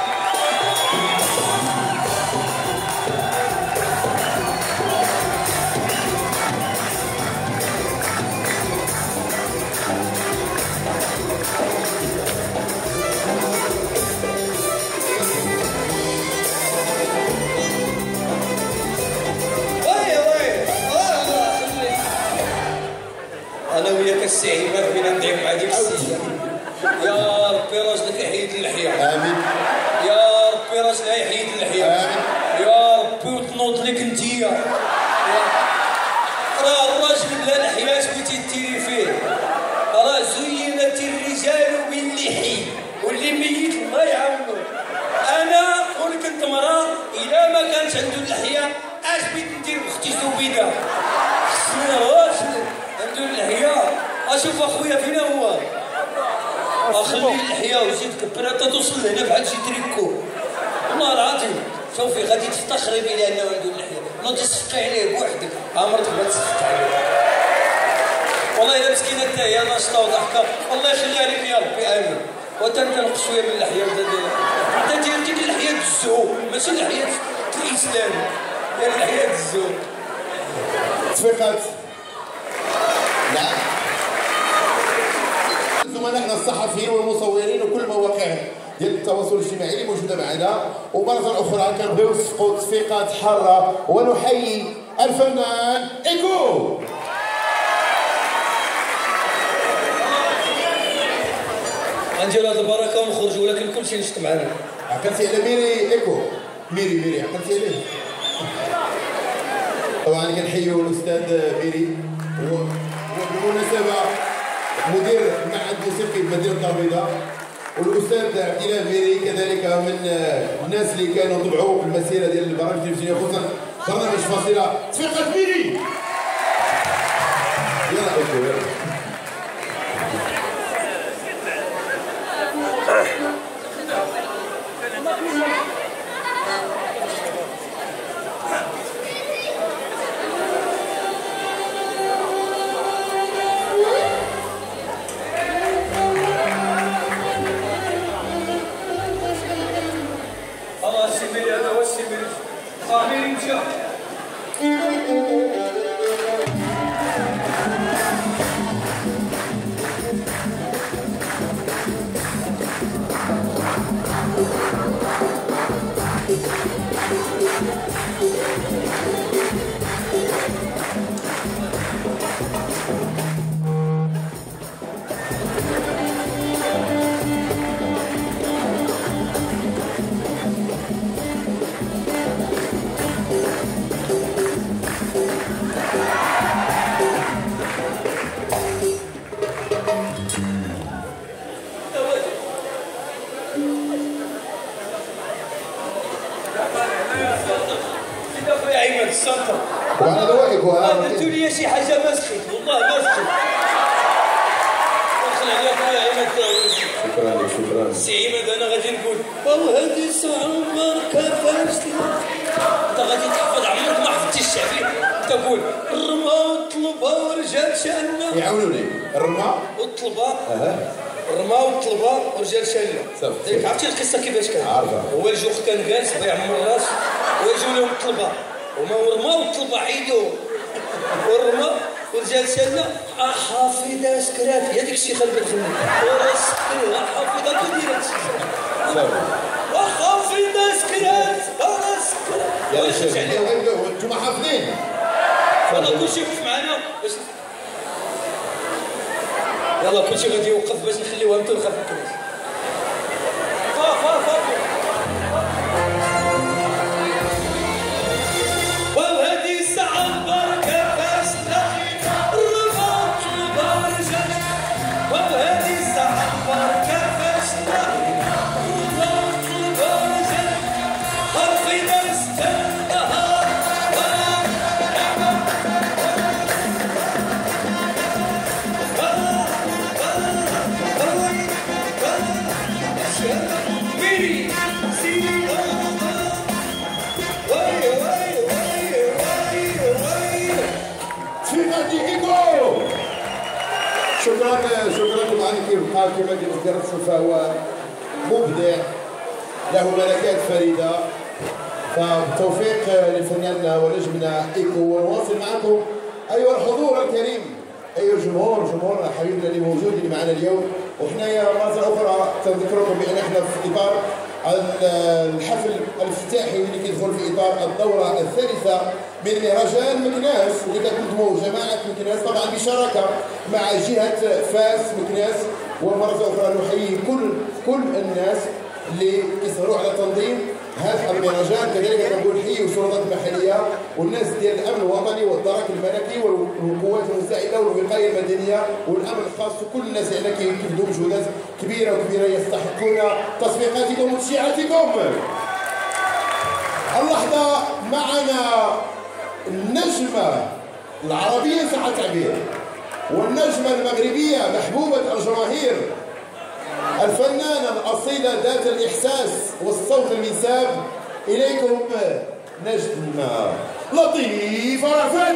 انا وياك السي عماد بينا ندعيو مع ديك السيده يا ربي راجلك يحيد اللحيه امين يا ربي راجلها يحيد اللحيه امين يا ربي وتنوض لك انتيا راه الراجل بلا لحيه اش بغيتي ديري فيه راه زينت الرجال باللحي واللي ميت الله يعاونو. انا كون كنت مراه الا ما كانش عنده اللحيه اش بغيت ندير باختي زبيده خصنا عنده اللحيه. اشوف اخويا فينا هو اخلي اللحيه وزيد كبرها حتى توصل لهنا بحال شي تريكو والله العظيم. شوفي غادي تفتخري بيه لانه عنده اللحيه نوضي تصفقي عليه بوحدك عمرك ما تصفقت عليه والله الا مسكينه حتى هي ناشطه وضحكه الله يخليها لك يا ربي امين. وتنقص شويه من اللحيه وانت دير انت دير ديك اللحيه الزهوم ماشي اللحيه الاسلام ديال اللحيه الزهوم. تصفيقات نعم زملائنا الصحفيين والمصورين وكل المواقع ديال التواصل الاجتماعي اللي موجوده معنا ومره اخرى كنبغيو نصفقوا تصفيقات حاره ونحيي الفنان ايكو. غنديروا هذه البركه ونخرجوا ولكن كلشي نشط معنا. عقلتي على ميري ايكو ميري ميري عقلتي عليه. طبعا كنحيوا الاستاذ ميري هو بالمناسبه مدير معهد موسيقي بمدينه الدار البيضاء والاستاذ عبد الاله ميري كذلك من الناس اللي كانوا طبعوا في المسيره ديال البرامج التلفزيونيه خصوصا برنامج فاصله تصفيقات ميري. يلا ايكو يلا. Amin. نحبوها. درتوا لي شي حاجه ما سخيت والله ما سخيت. دخل عليا خويا عماد داوود. شكرا لك شكرا. سي عماد انا غادي نقول وهذه الساعه ما كفاش انت غادي تحفظ عمرك ما حفظتي الشعبي. انت قول الرمى والطلبه ورجال شأننا. يعاونوني الرمى والطلبه. اها الرمى والطلبه ورجال شأننا. صافي. ديك عرفتي القصه كيفاش كانت؟ عارفة. هو الجوخ كان جالس بيع من الراس ويجوا لهم الطلبه وما الرمى والطلبه عيدوا والرمى ورجال شأننا حافظه سكرات هي ديك الشيخه اللي كتغني ورا حافظه كدير هادشي. صافي. وحافظه سكرات ورا سكرات. يلا شوف انتم حافظين. يلا كلشي وقف معنا باش يلا كلشي غادي يوقف باش نخليوها متوقفه في الكراسي. فا فا فا وهذه الساعة بركة فاش تلاقي الرباط البرجل. وهذه الساعة بركة فاش تلاقي الرباط البرجل. حرفي درس النهار ميري سيدي واي واي واي واي واي. فيغاتيكيكو. شكرا شكرا طبعا كيف قال كما قلت درس فهو مبدع له ملكات فريده. فبالتوفيق لفناننا ونجمنا ايكو. ونواصل معكم ايها الحضور الكريم ايها الجمهور جمهورنا حبيبنا اللي موجود اللي معنا اليوم. وحنايا مرة أخرى تذكركم بأن احنا في إطار الحفل الافتتاحي اللي كيدخل في إطار الدورة الثالثة من مهرجان مكناس اللي كتنظمو جماعة مكناس طبعا بشراكة مع جهة فاس مكناس. ومرة أخرى نحيي كل كل الناس اللي كيسهروا على تنظيم هذا المهرجان. كذلك كنقول نحيي السلطات المحليه والناس ديال الامن الوطني والدرك الملكي والقوات المساعده والوقايه المدنيه والامن الخاص وكل الناس هنا كيبذلوا مجهودات كبيره وكبيره يستحقون تصفيقاتكم وتشجيعاتكم. اللحظه معنا النجمه العربيه صح التعبير والنجمه المغربيه محبوبه الجماهير الفنانة الأصيلة ذات الإحساس والصوت المنساب. إليكم نجمة لطيفة رأفت.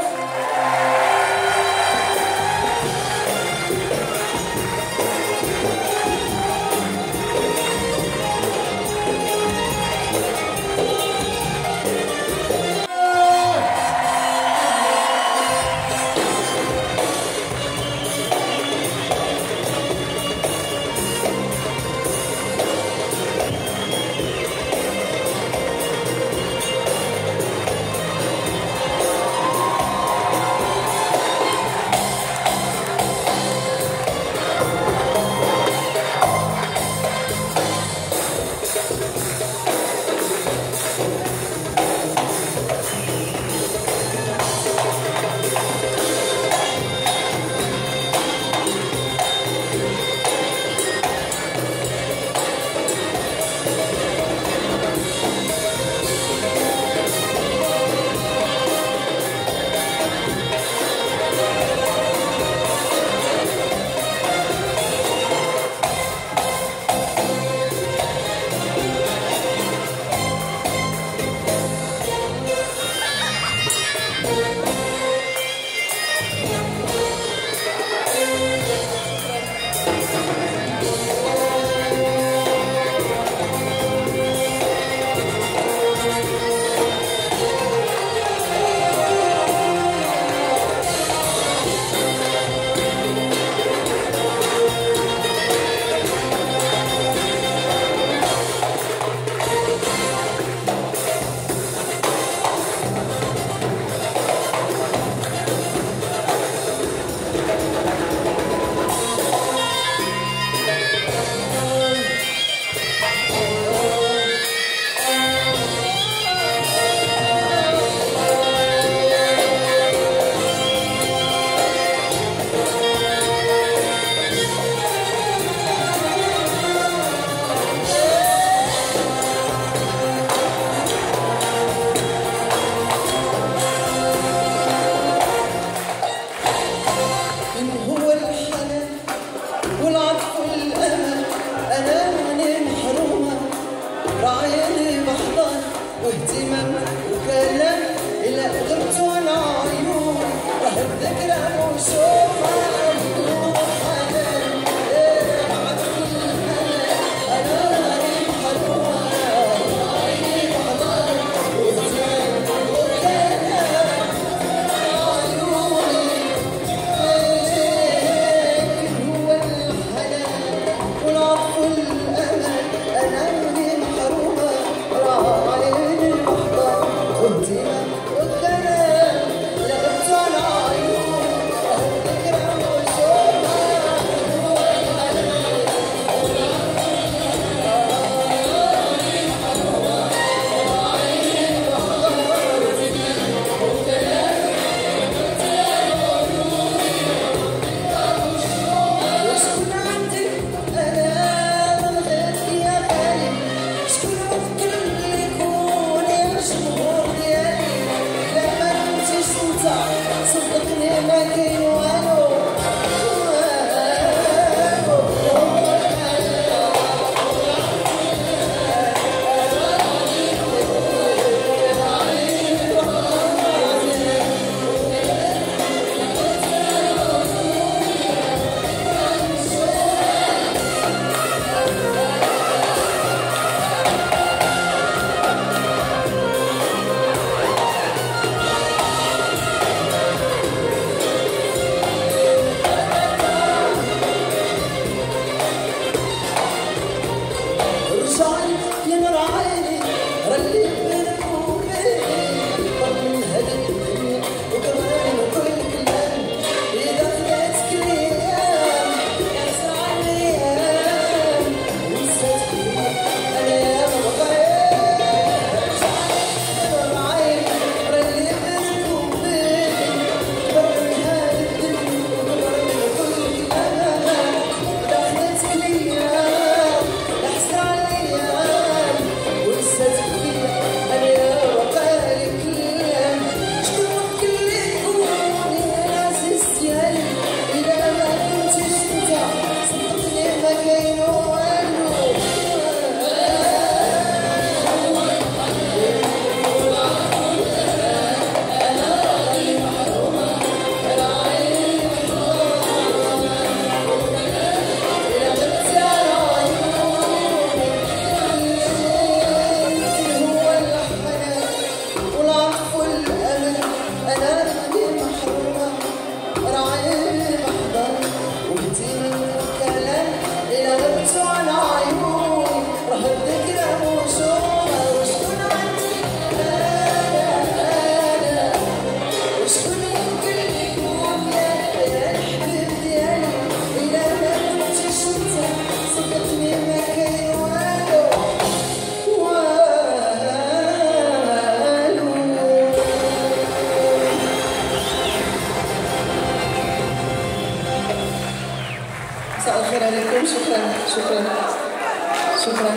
مساء الخير عليكم. شكرا شكرا شكرا.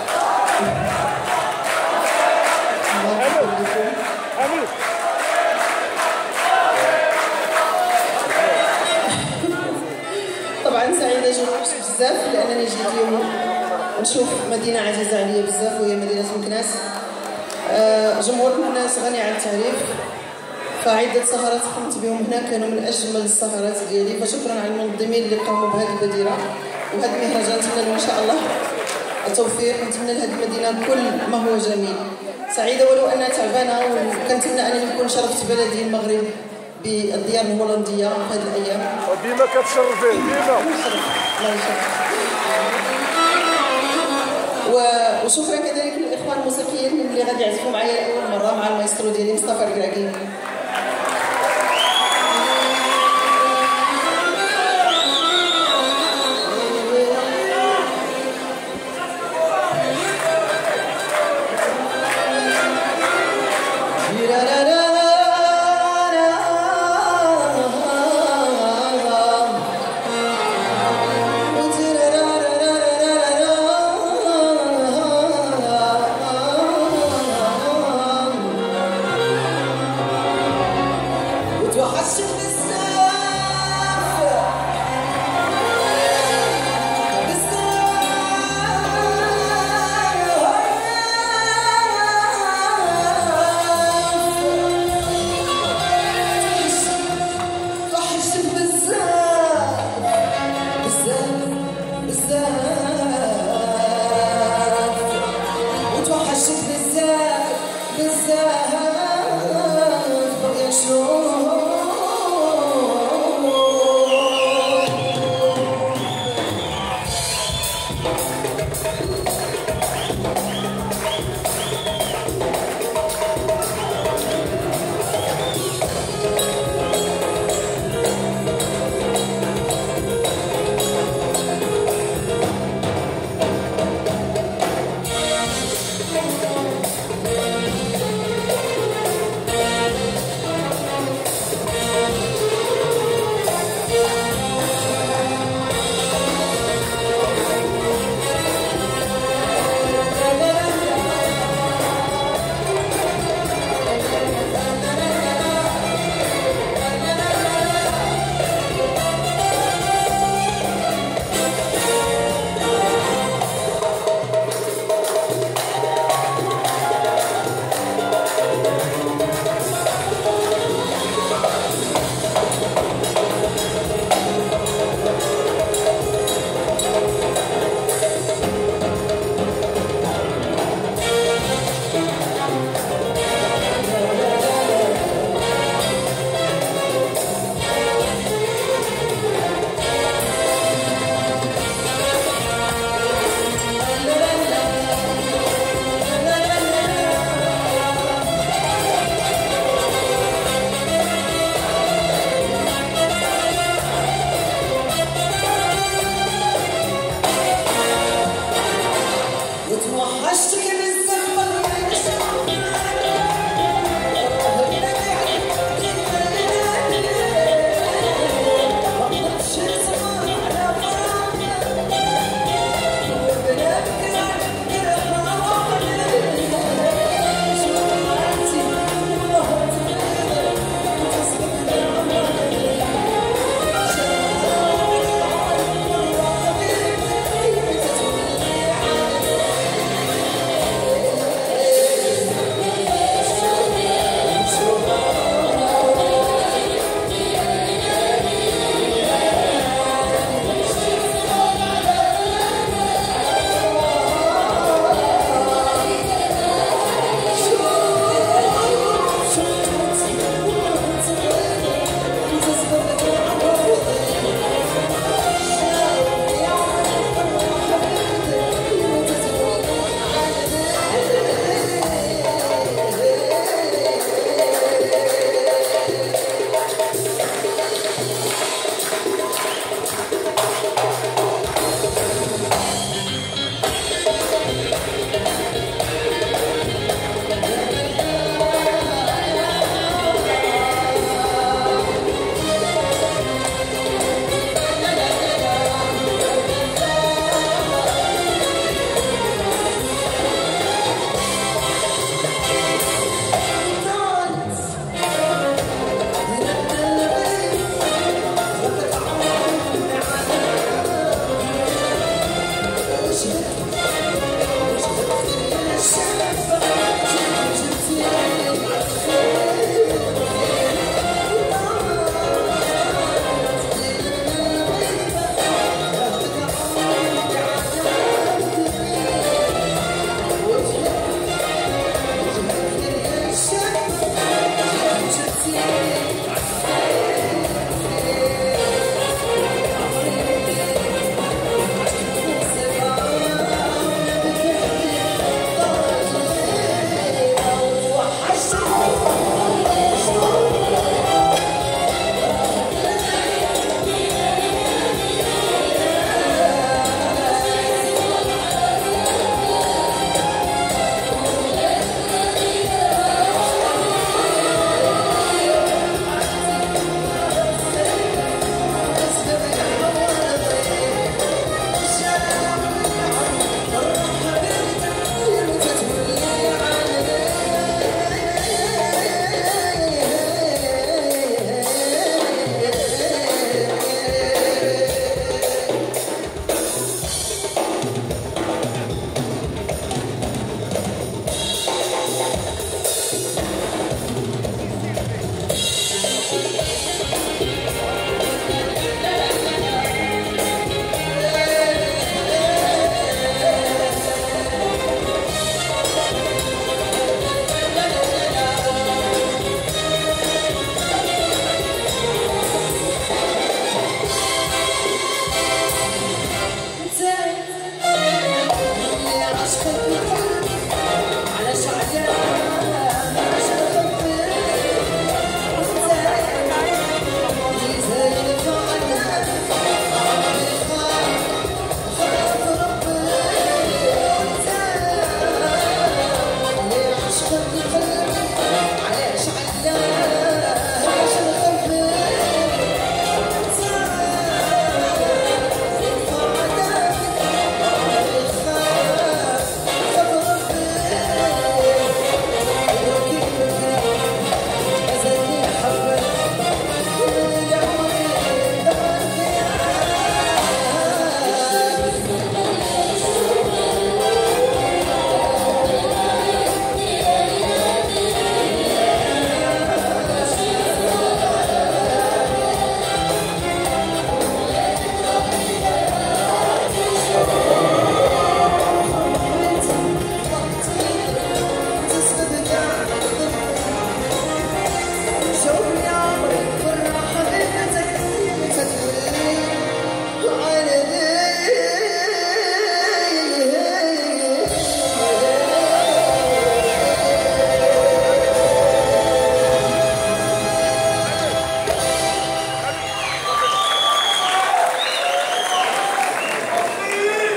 طبعا سعيدة بزاف لأنني جيت اليوم نشوف مدينة عزيزة عليا بزاف وهي مدينة مكناس. جمهور مكناس غني عن التعريف، فعدة سهرات قمت بهم هنا كانوا من أجمل السهرات ديالي، فشكرا على المنظمين اللي قاموا بهذه البديرة وهذا المهرجان. نتمنى له إن شاء الله التوفيق، ونتمنى لهذه المدينة كل ما هو جميل. سعيدة ولو أنها تعبانة، وكنتمنى أنني نكون شرفت بلدي المغرب بالديار الهولندية في هذه الأيام. وديما كتشرف به ديما. الله يشرفك. وشكرا كذلك للاخوان الموسيقيين اللي غادي يعزفوا معايا لاول مره مع المايسترو ديالي مصطفى الكراكي.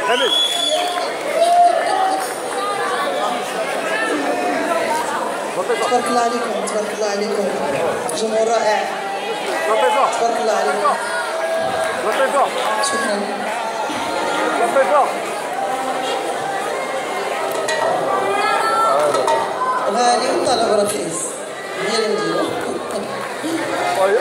حميد تبارك الله عليكم تبارك الله عليكم جمهور رائع لطيفة تبارك الله عليكم لطيفة شكرا لطيفة غالي وطلب رخيص هي اللي نديرو طيب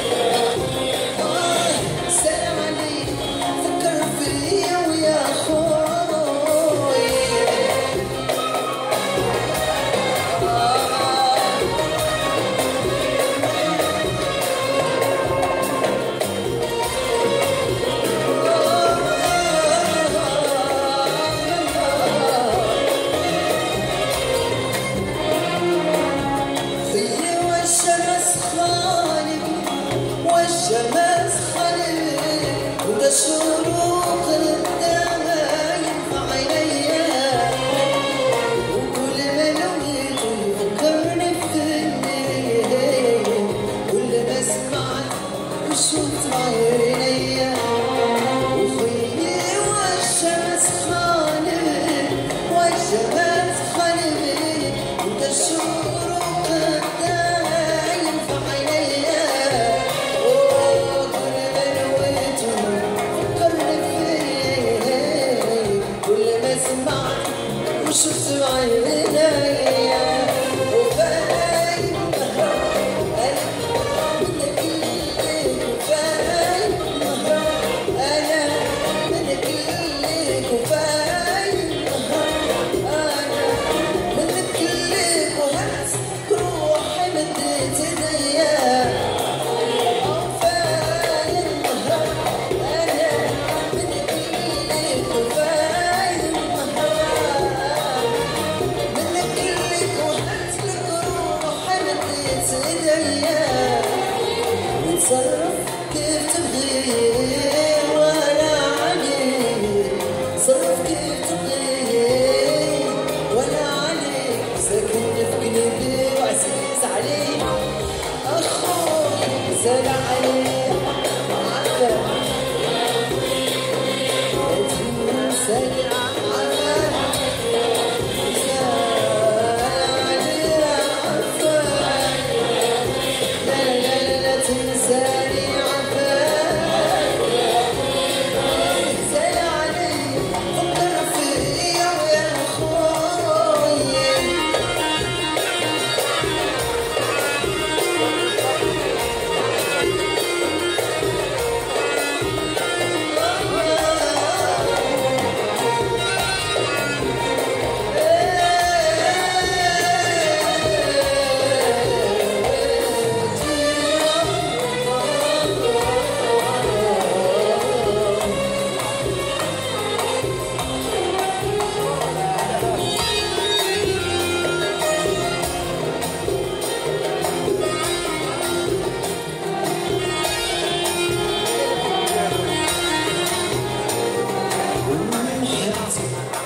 فكر فيا ويا خويا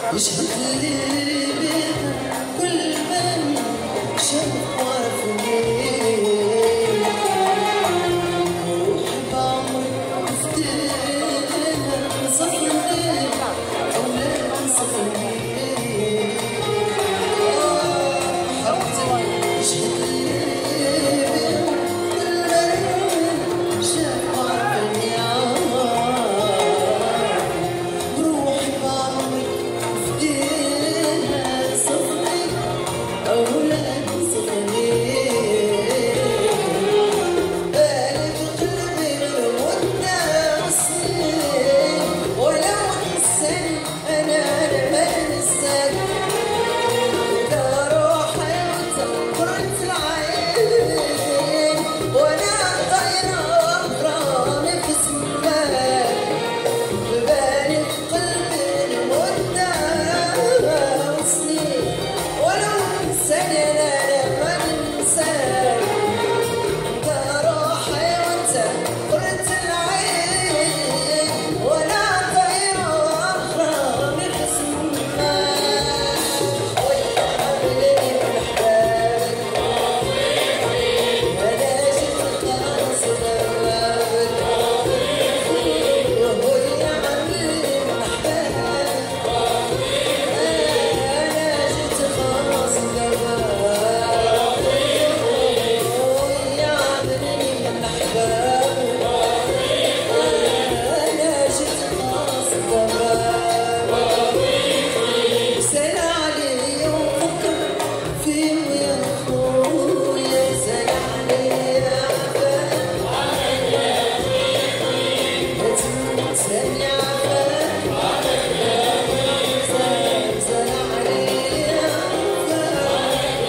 يشهد لي بيها كل من شاف وعرفني روحي بعمري فديها صفني أولاد صفني حبيبتي يشهد لي بيها كل من شاف وعرفني روحي بعمري فديها صفني أولاد صفني بالي في قلبي الودة والسنين ولو نساني أنا أنا ما نساني ده روحي وأنت قرة العين وأنا طايرة أغراني في سماك بالي في قلبي الودة والسنين ولو نساني أنا أنا ما ننساك ده روحي وأنت قرة العين وأنا طايرة أغراني في سماك ويا حبيبي بحبابك وأنا جيت خلاص دبابك ويا حبيبي بحبابك أنا جيت خلاص دبابك ويا حبيبي بحبابك أنا جيت خلاص دبابك سال علي وفكر فيه ويا خويا سال علي عفاك لا تنساني عفاك سال سال علي عفاك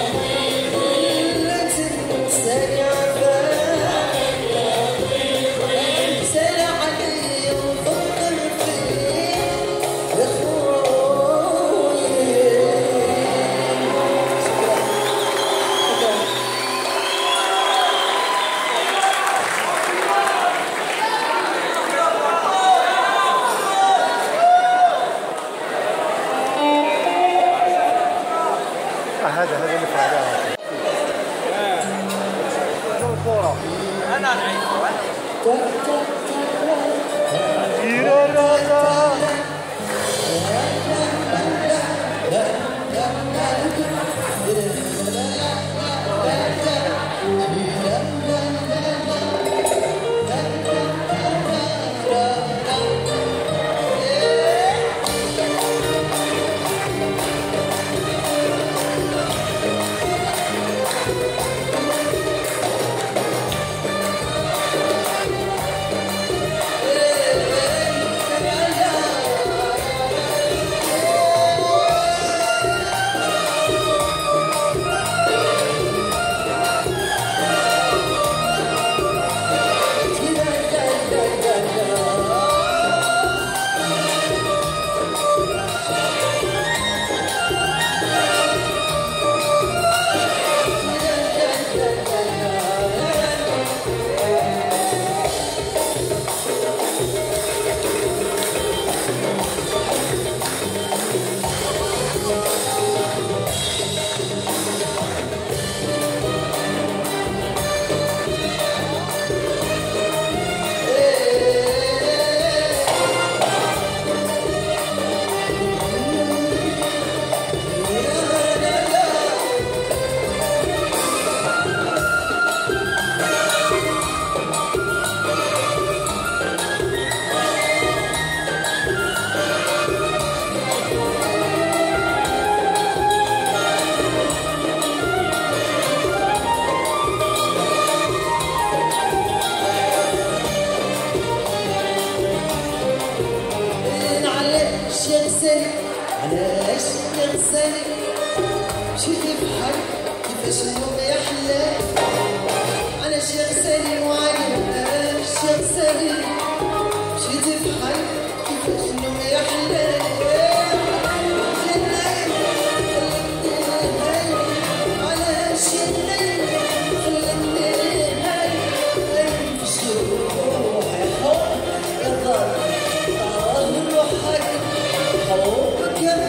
لا تنساني عفاك سال علي وفكر فيه يا خويا هذا هذا اللي فعلها الكورة يغسلك علاش يغسلك مشيتي بحال كيفاش النوم يحلاك علاش يغسلي وعلاش يغسلي مشيتي بحال كيفاش النوم يحلاك علاش يا الليل خلتني هاي نفس روحي حب يا ضل روحك حبك يا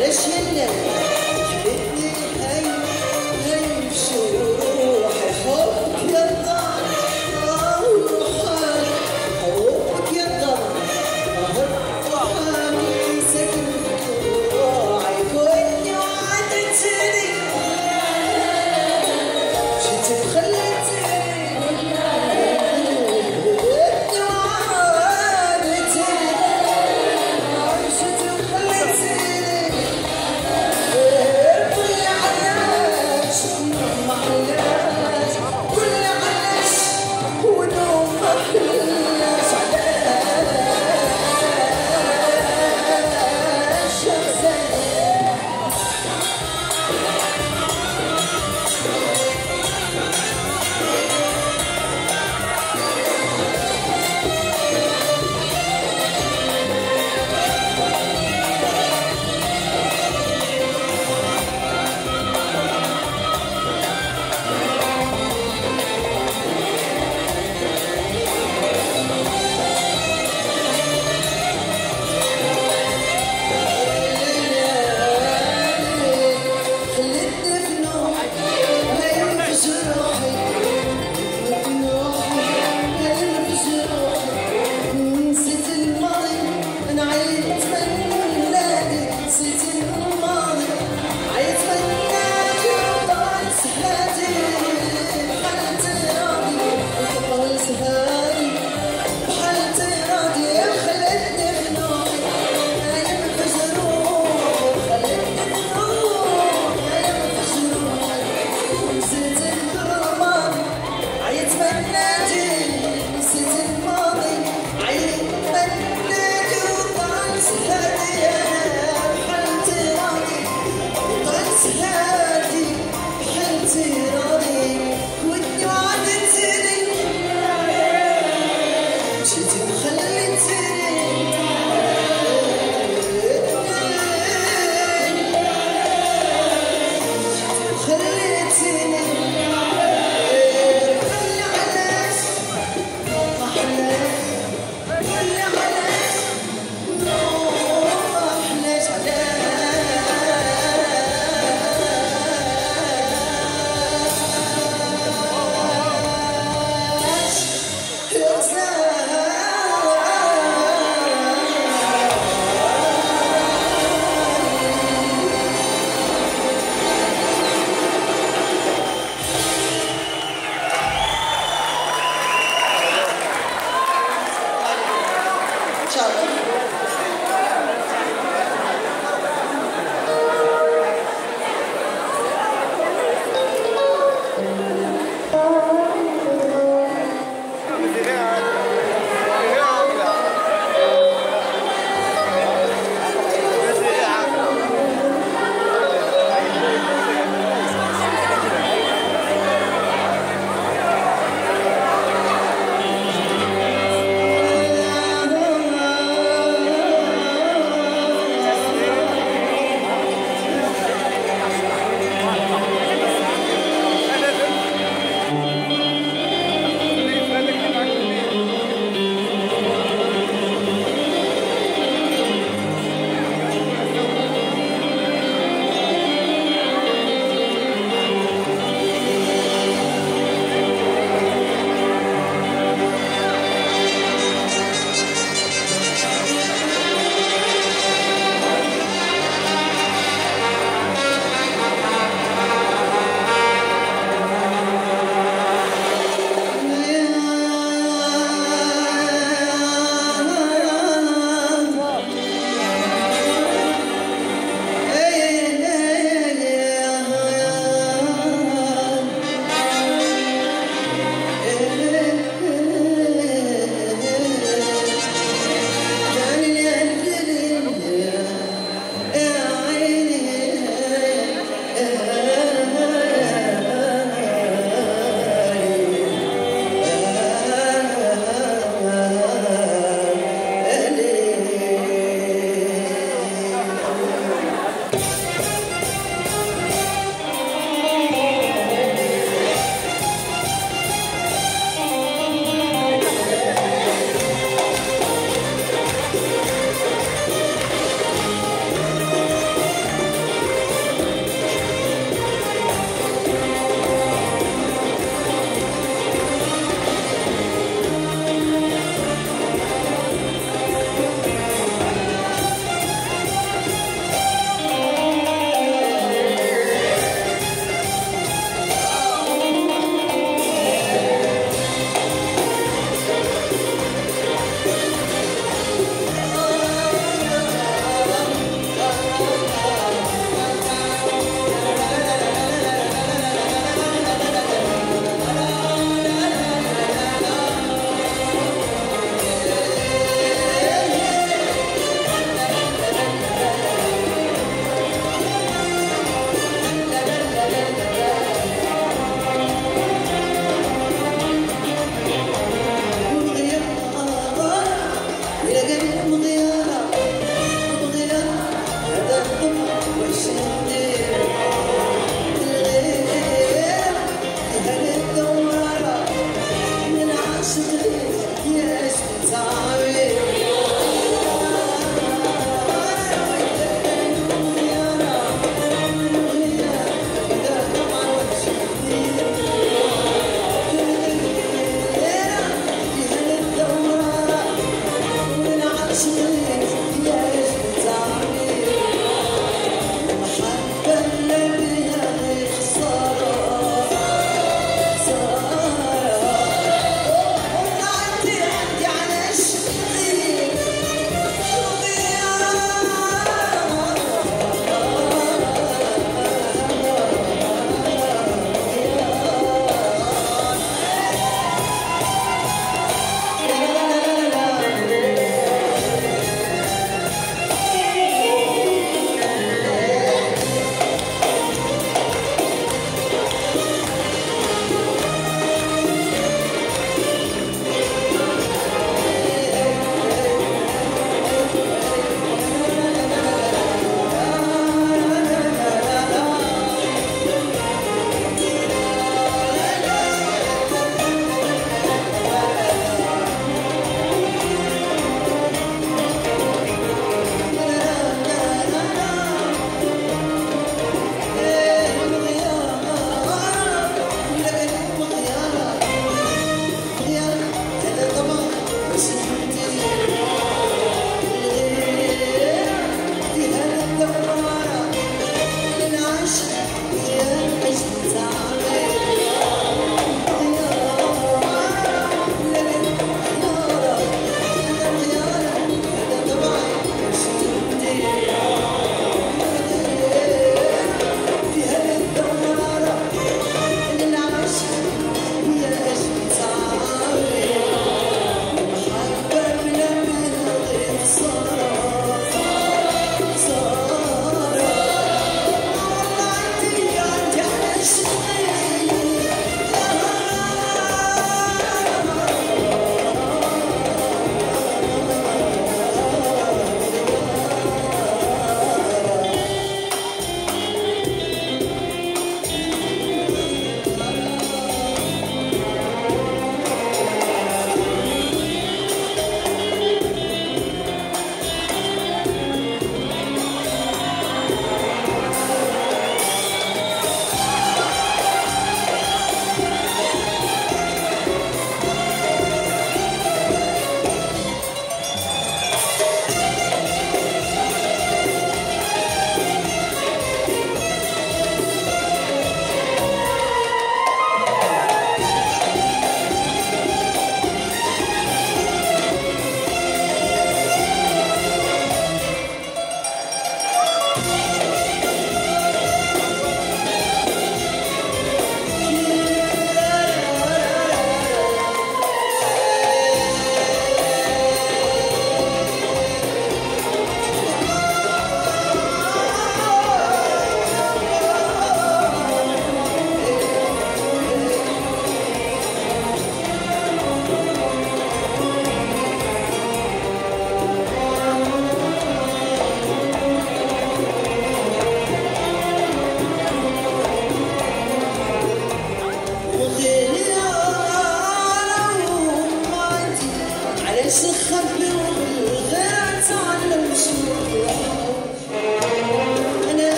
علاش يا النبي جبتني هاي هاي بشروح حبك يا الدار روحاني حبك يا الدار روحاني ساكن في روعي كوني وعدتني جيت وخليتني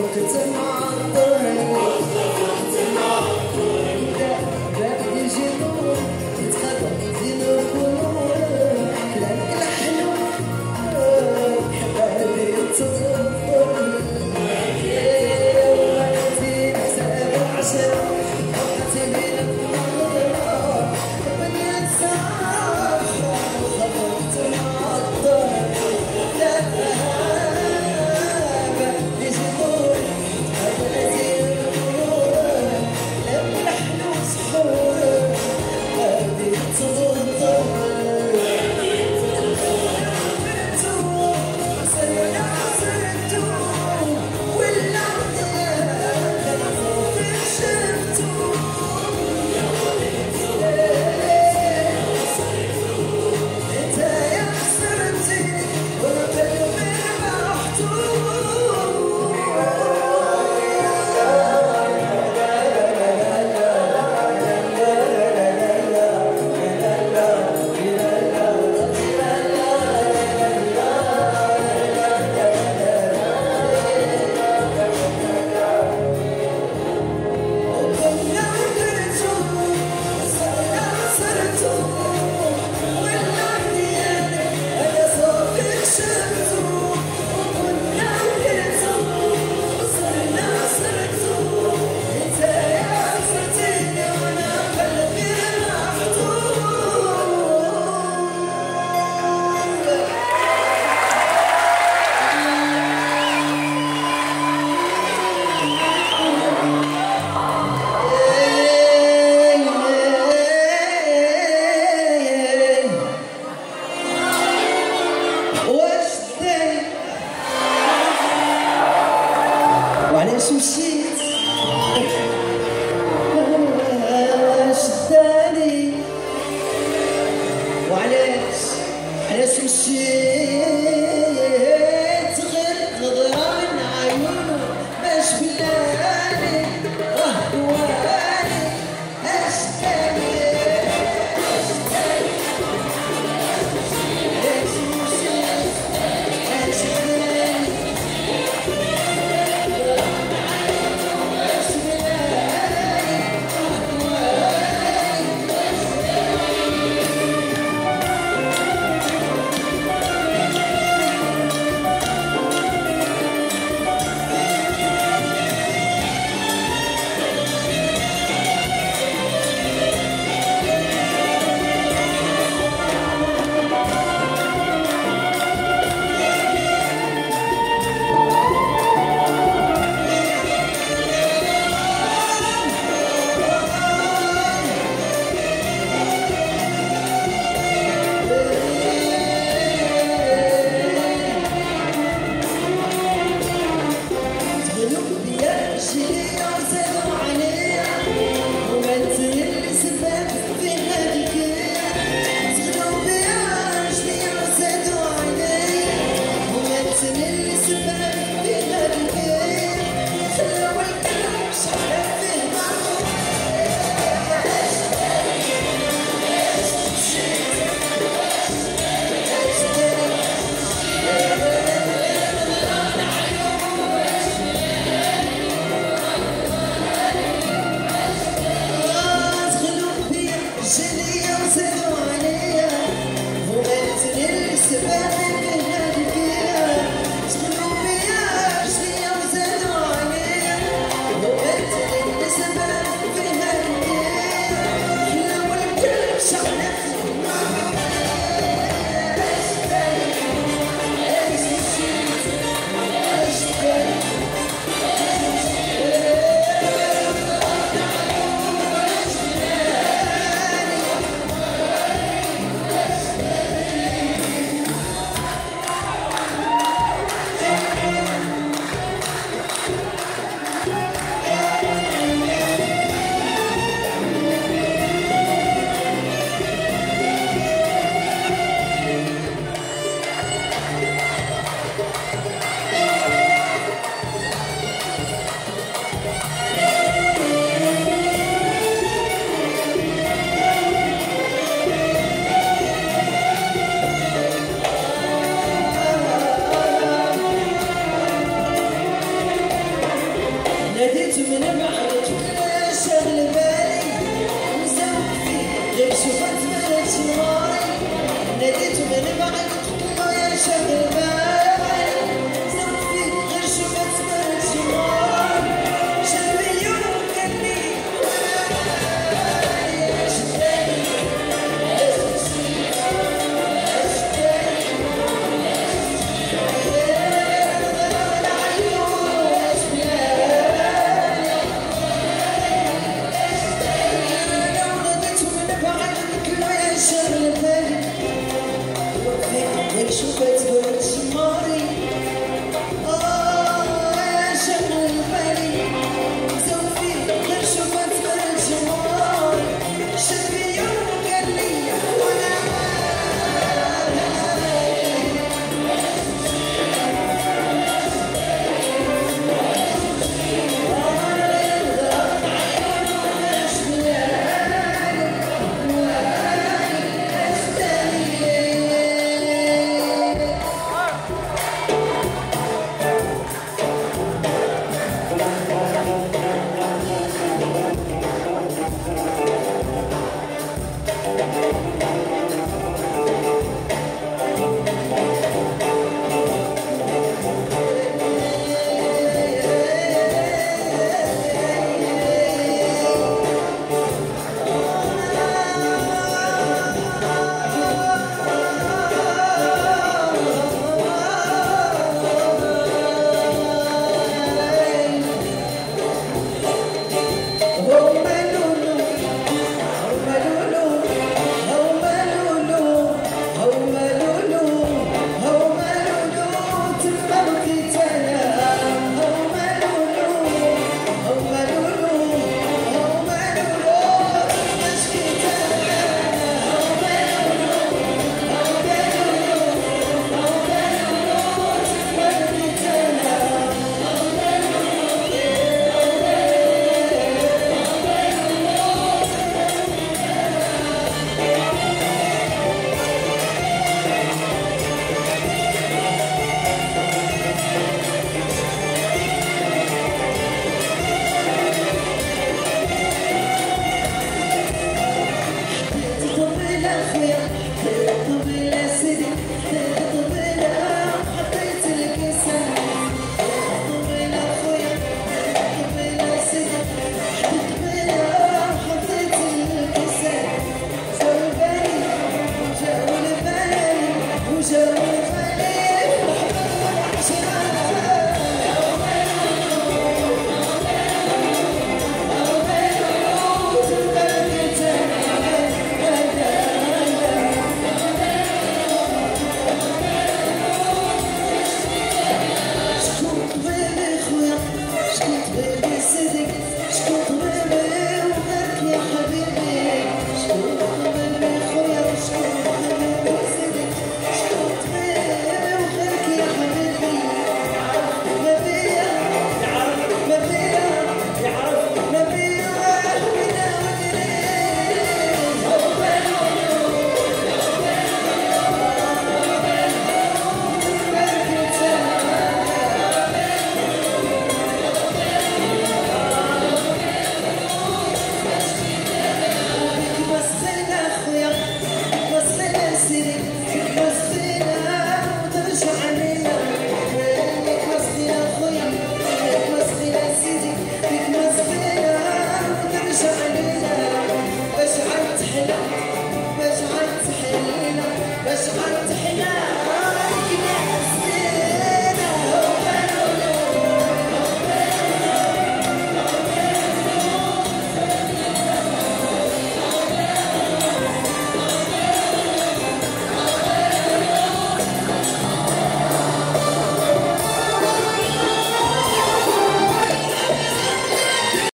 وعلاش مشيت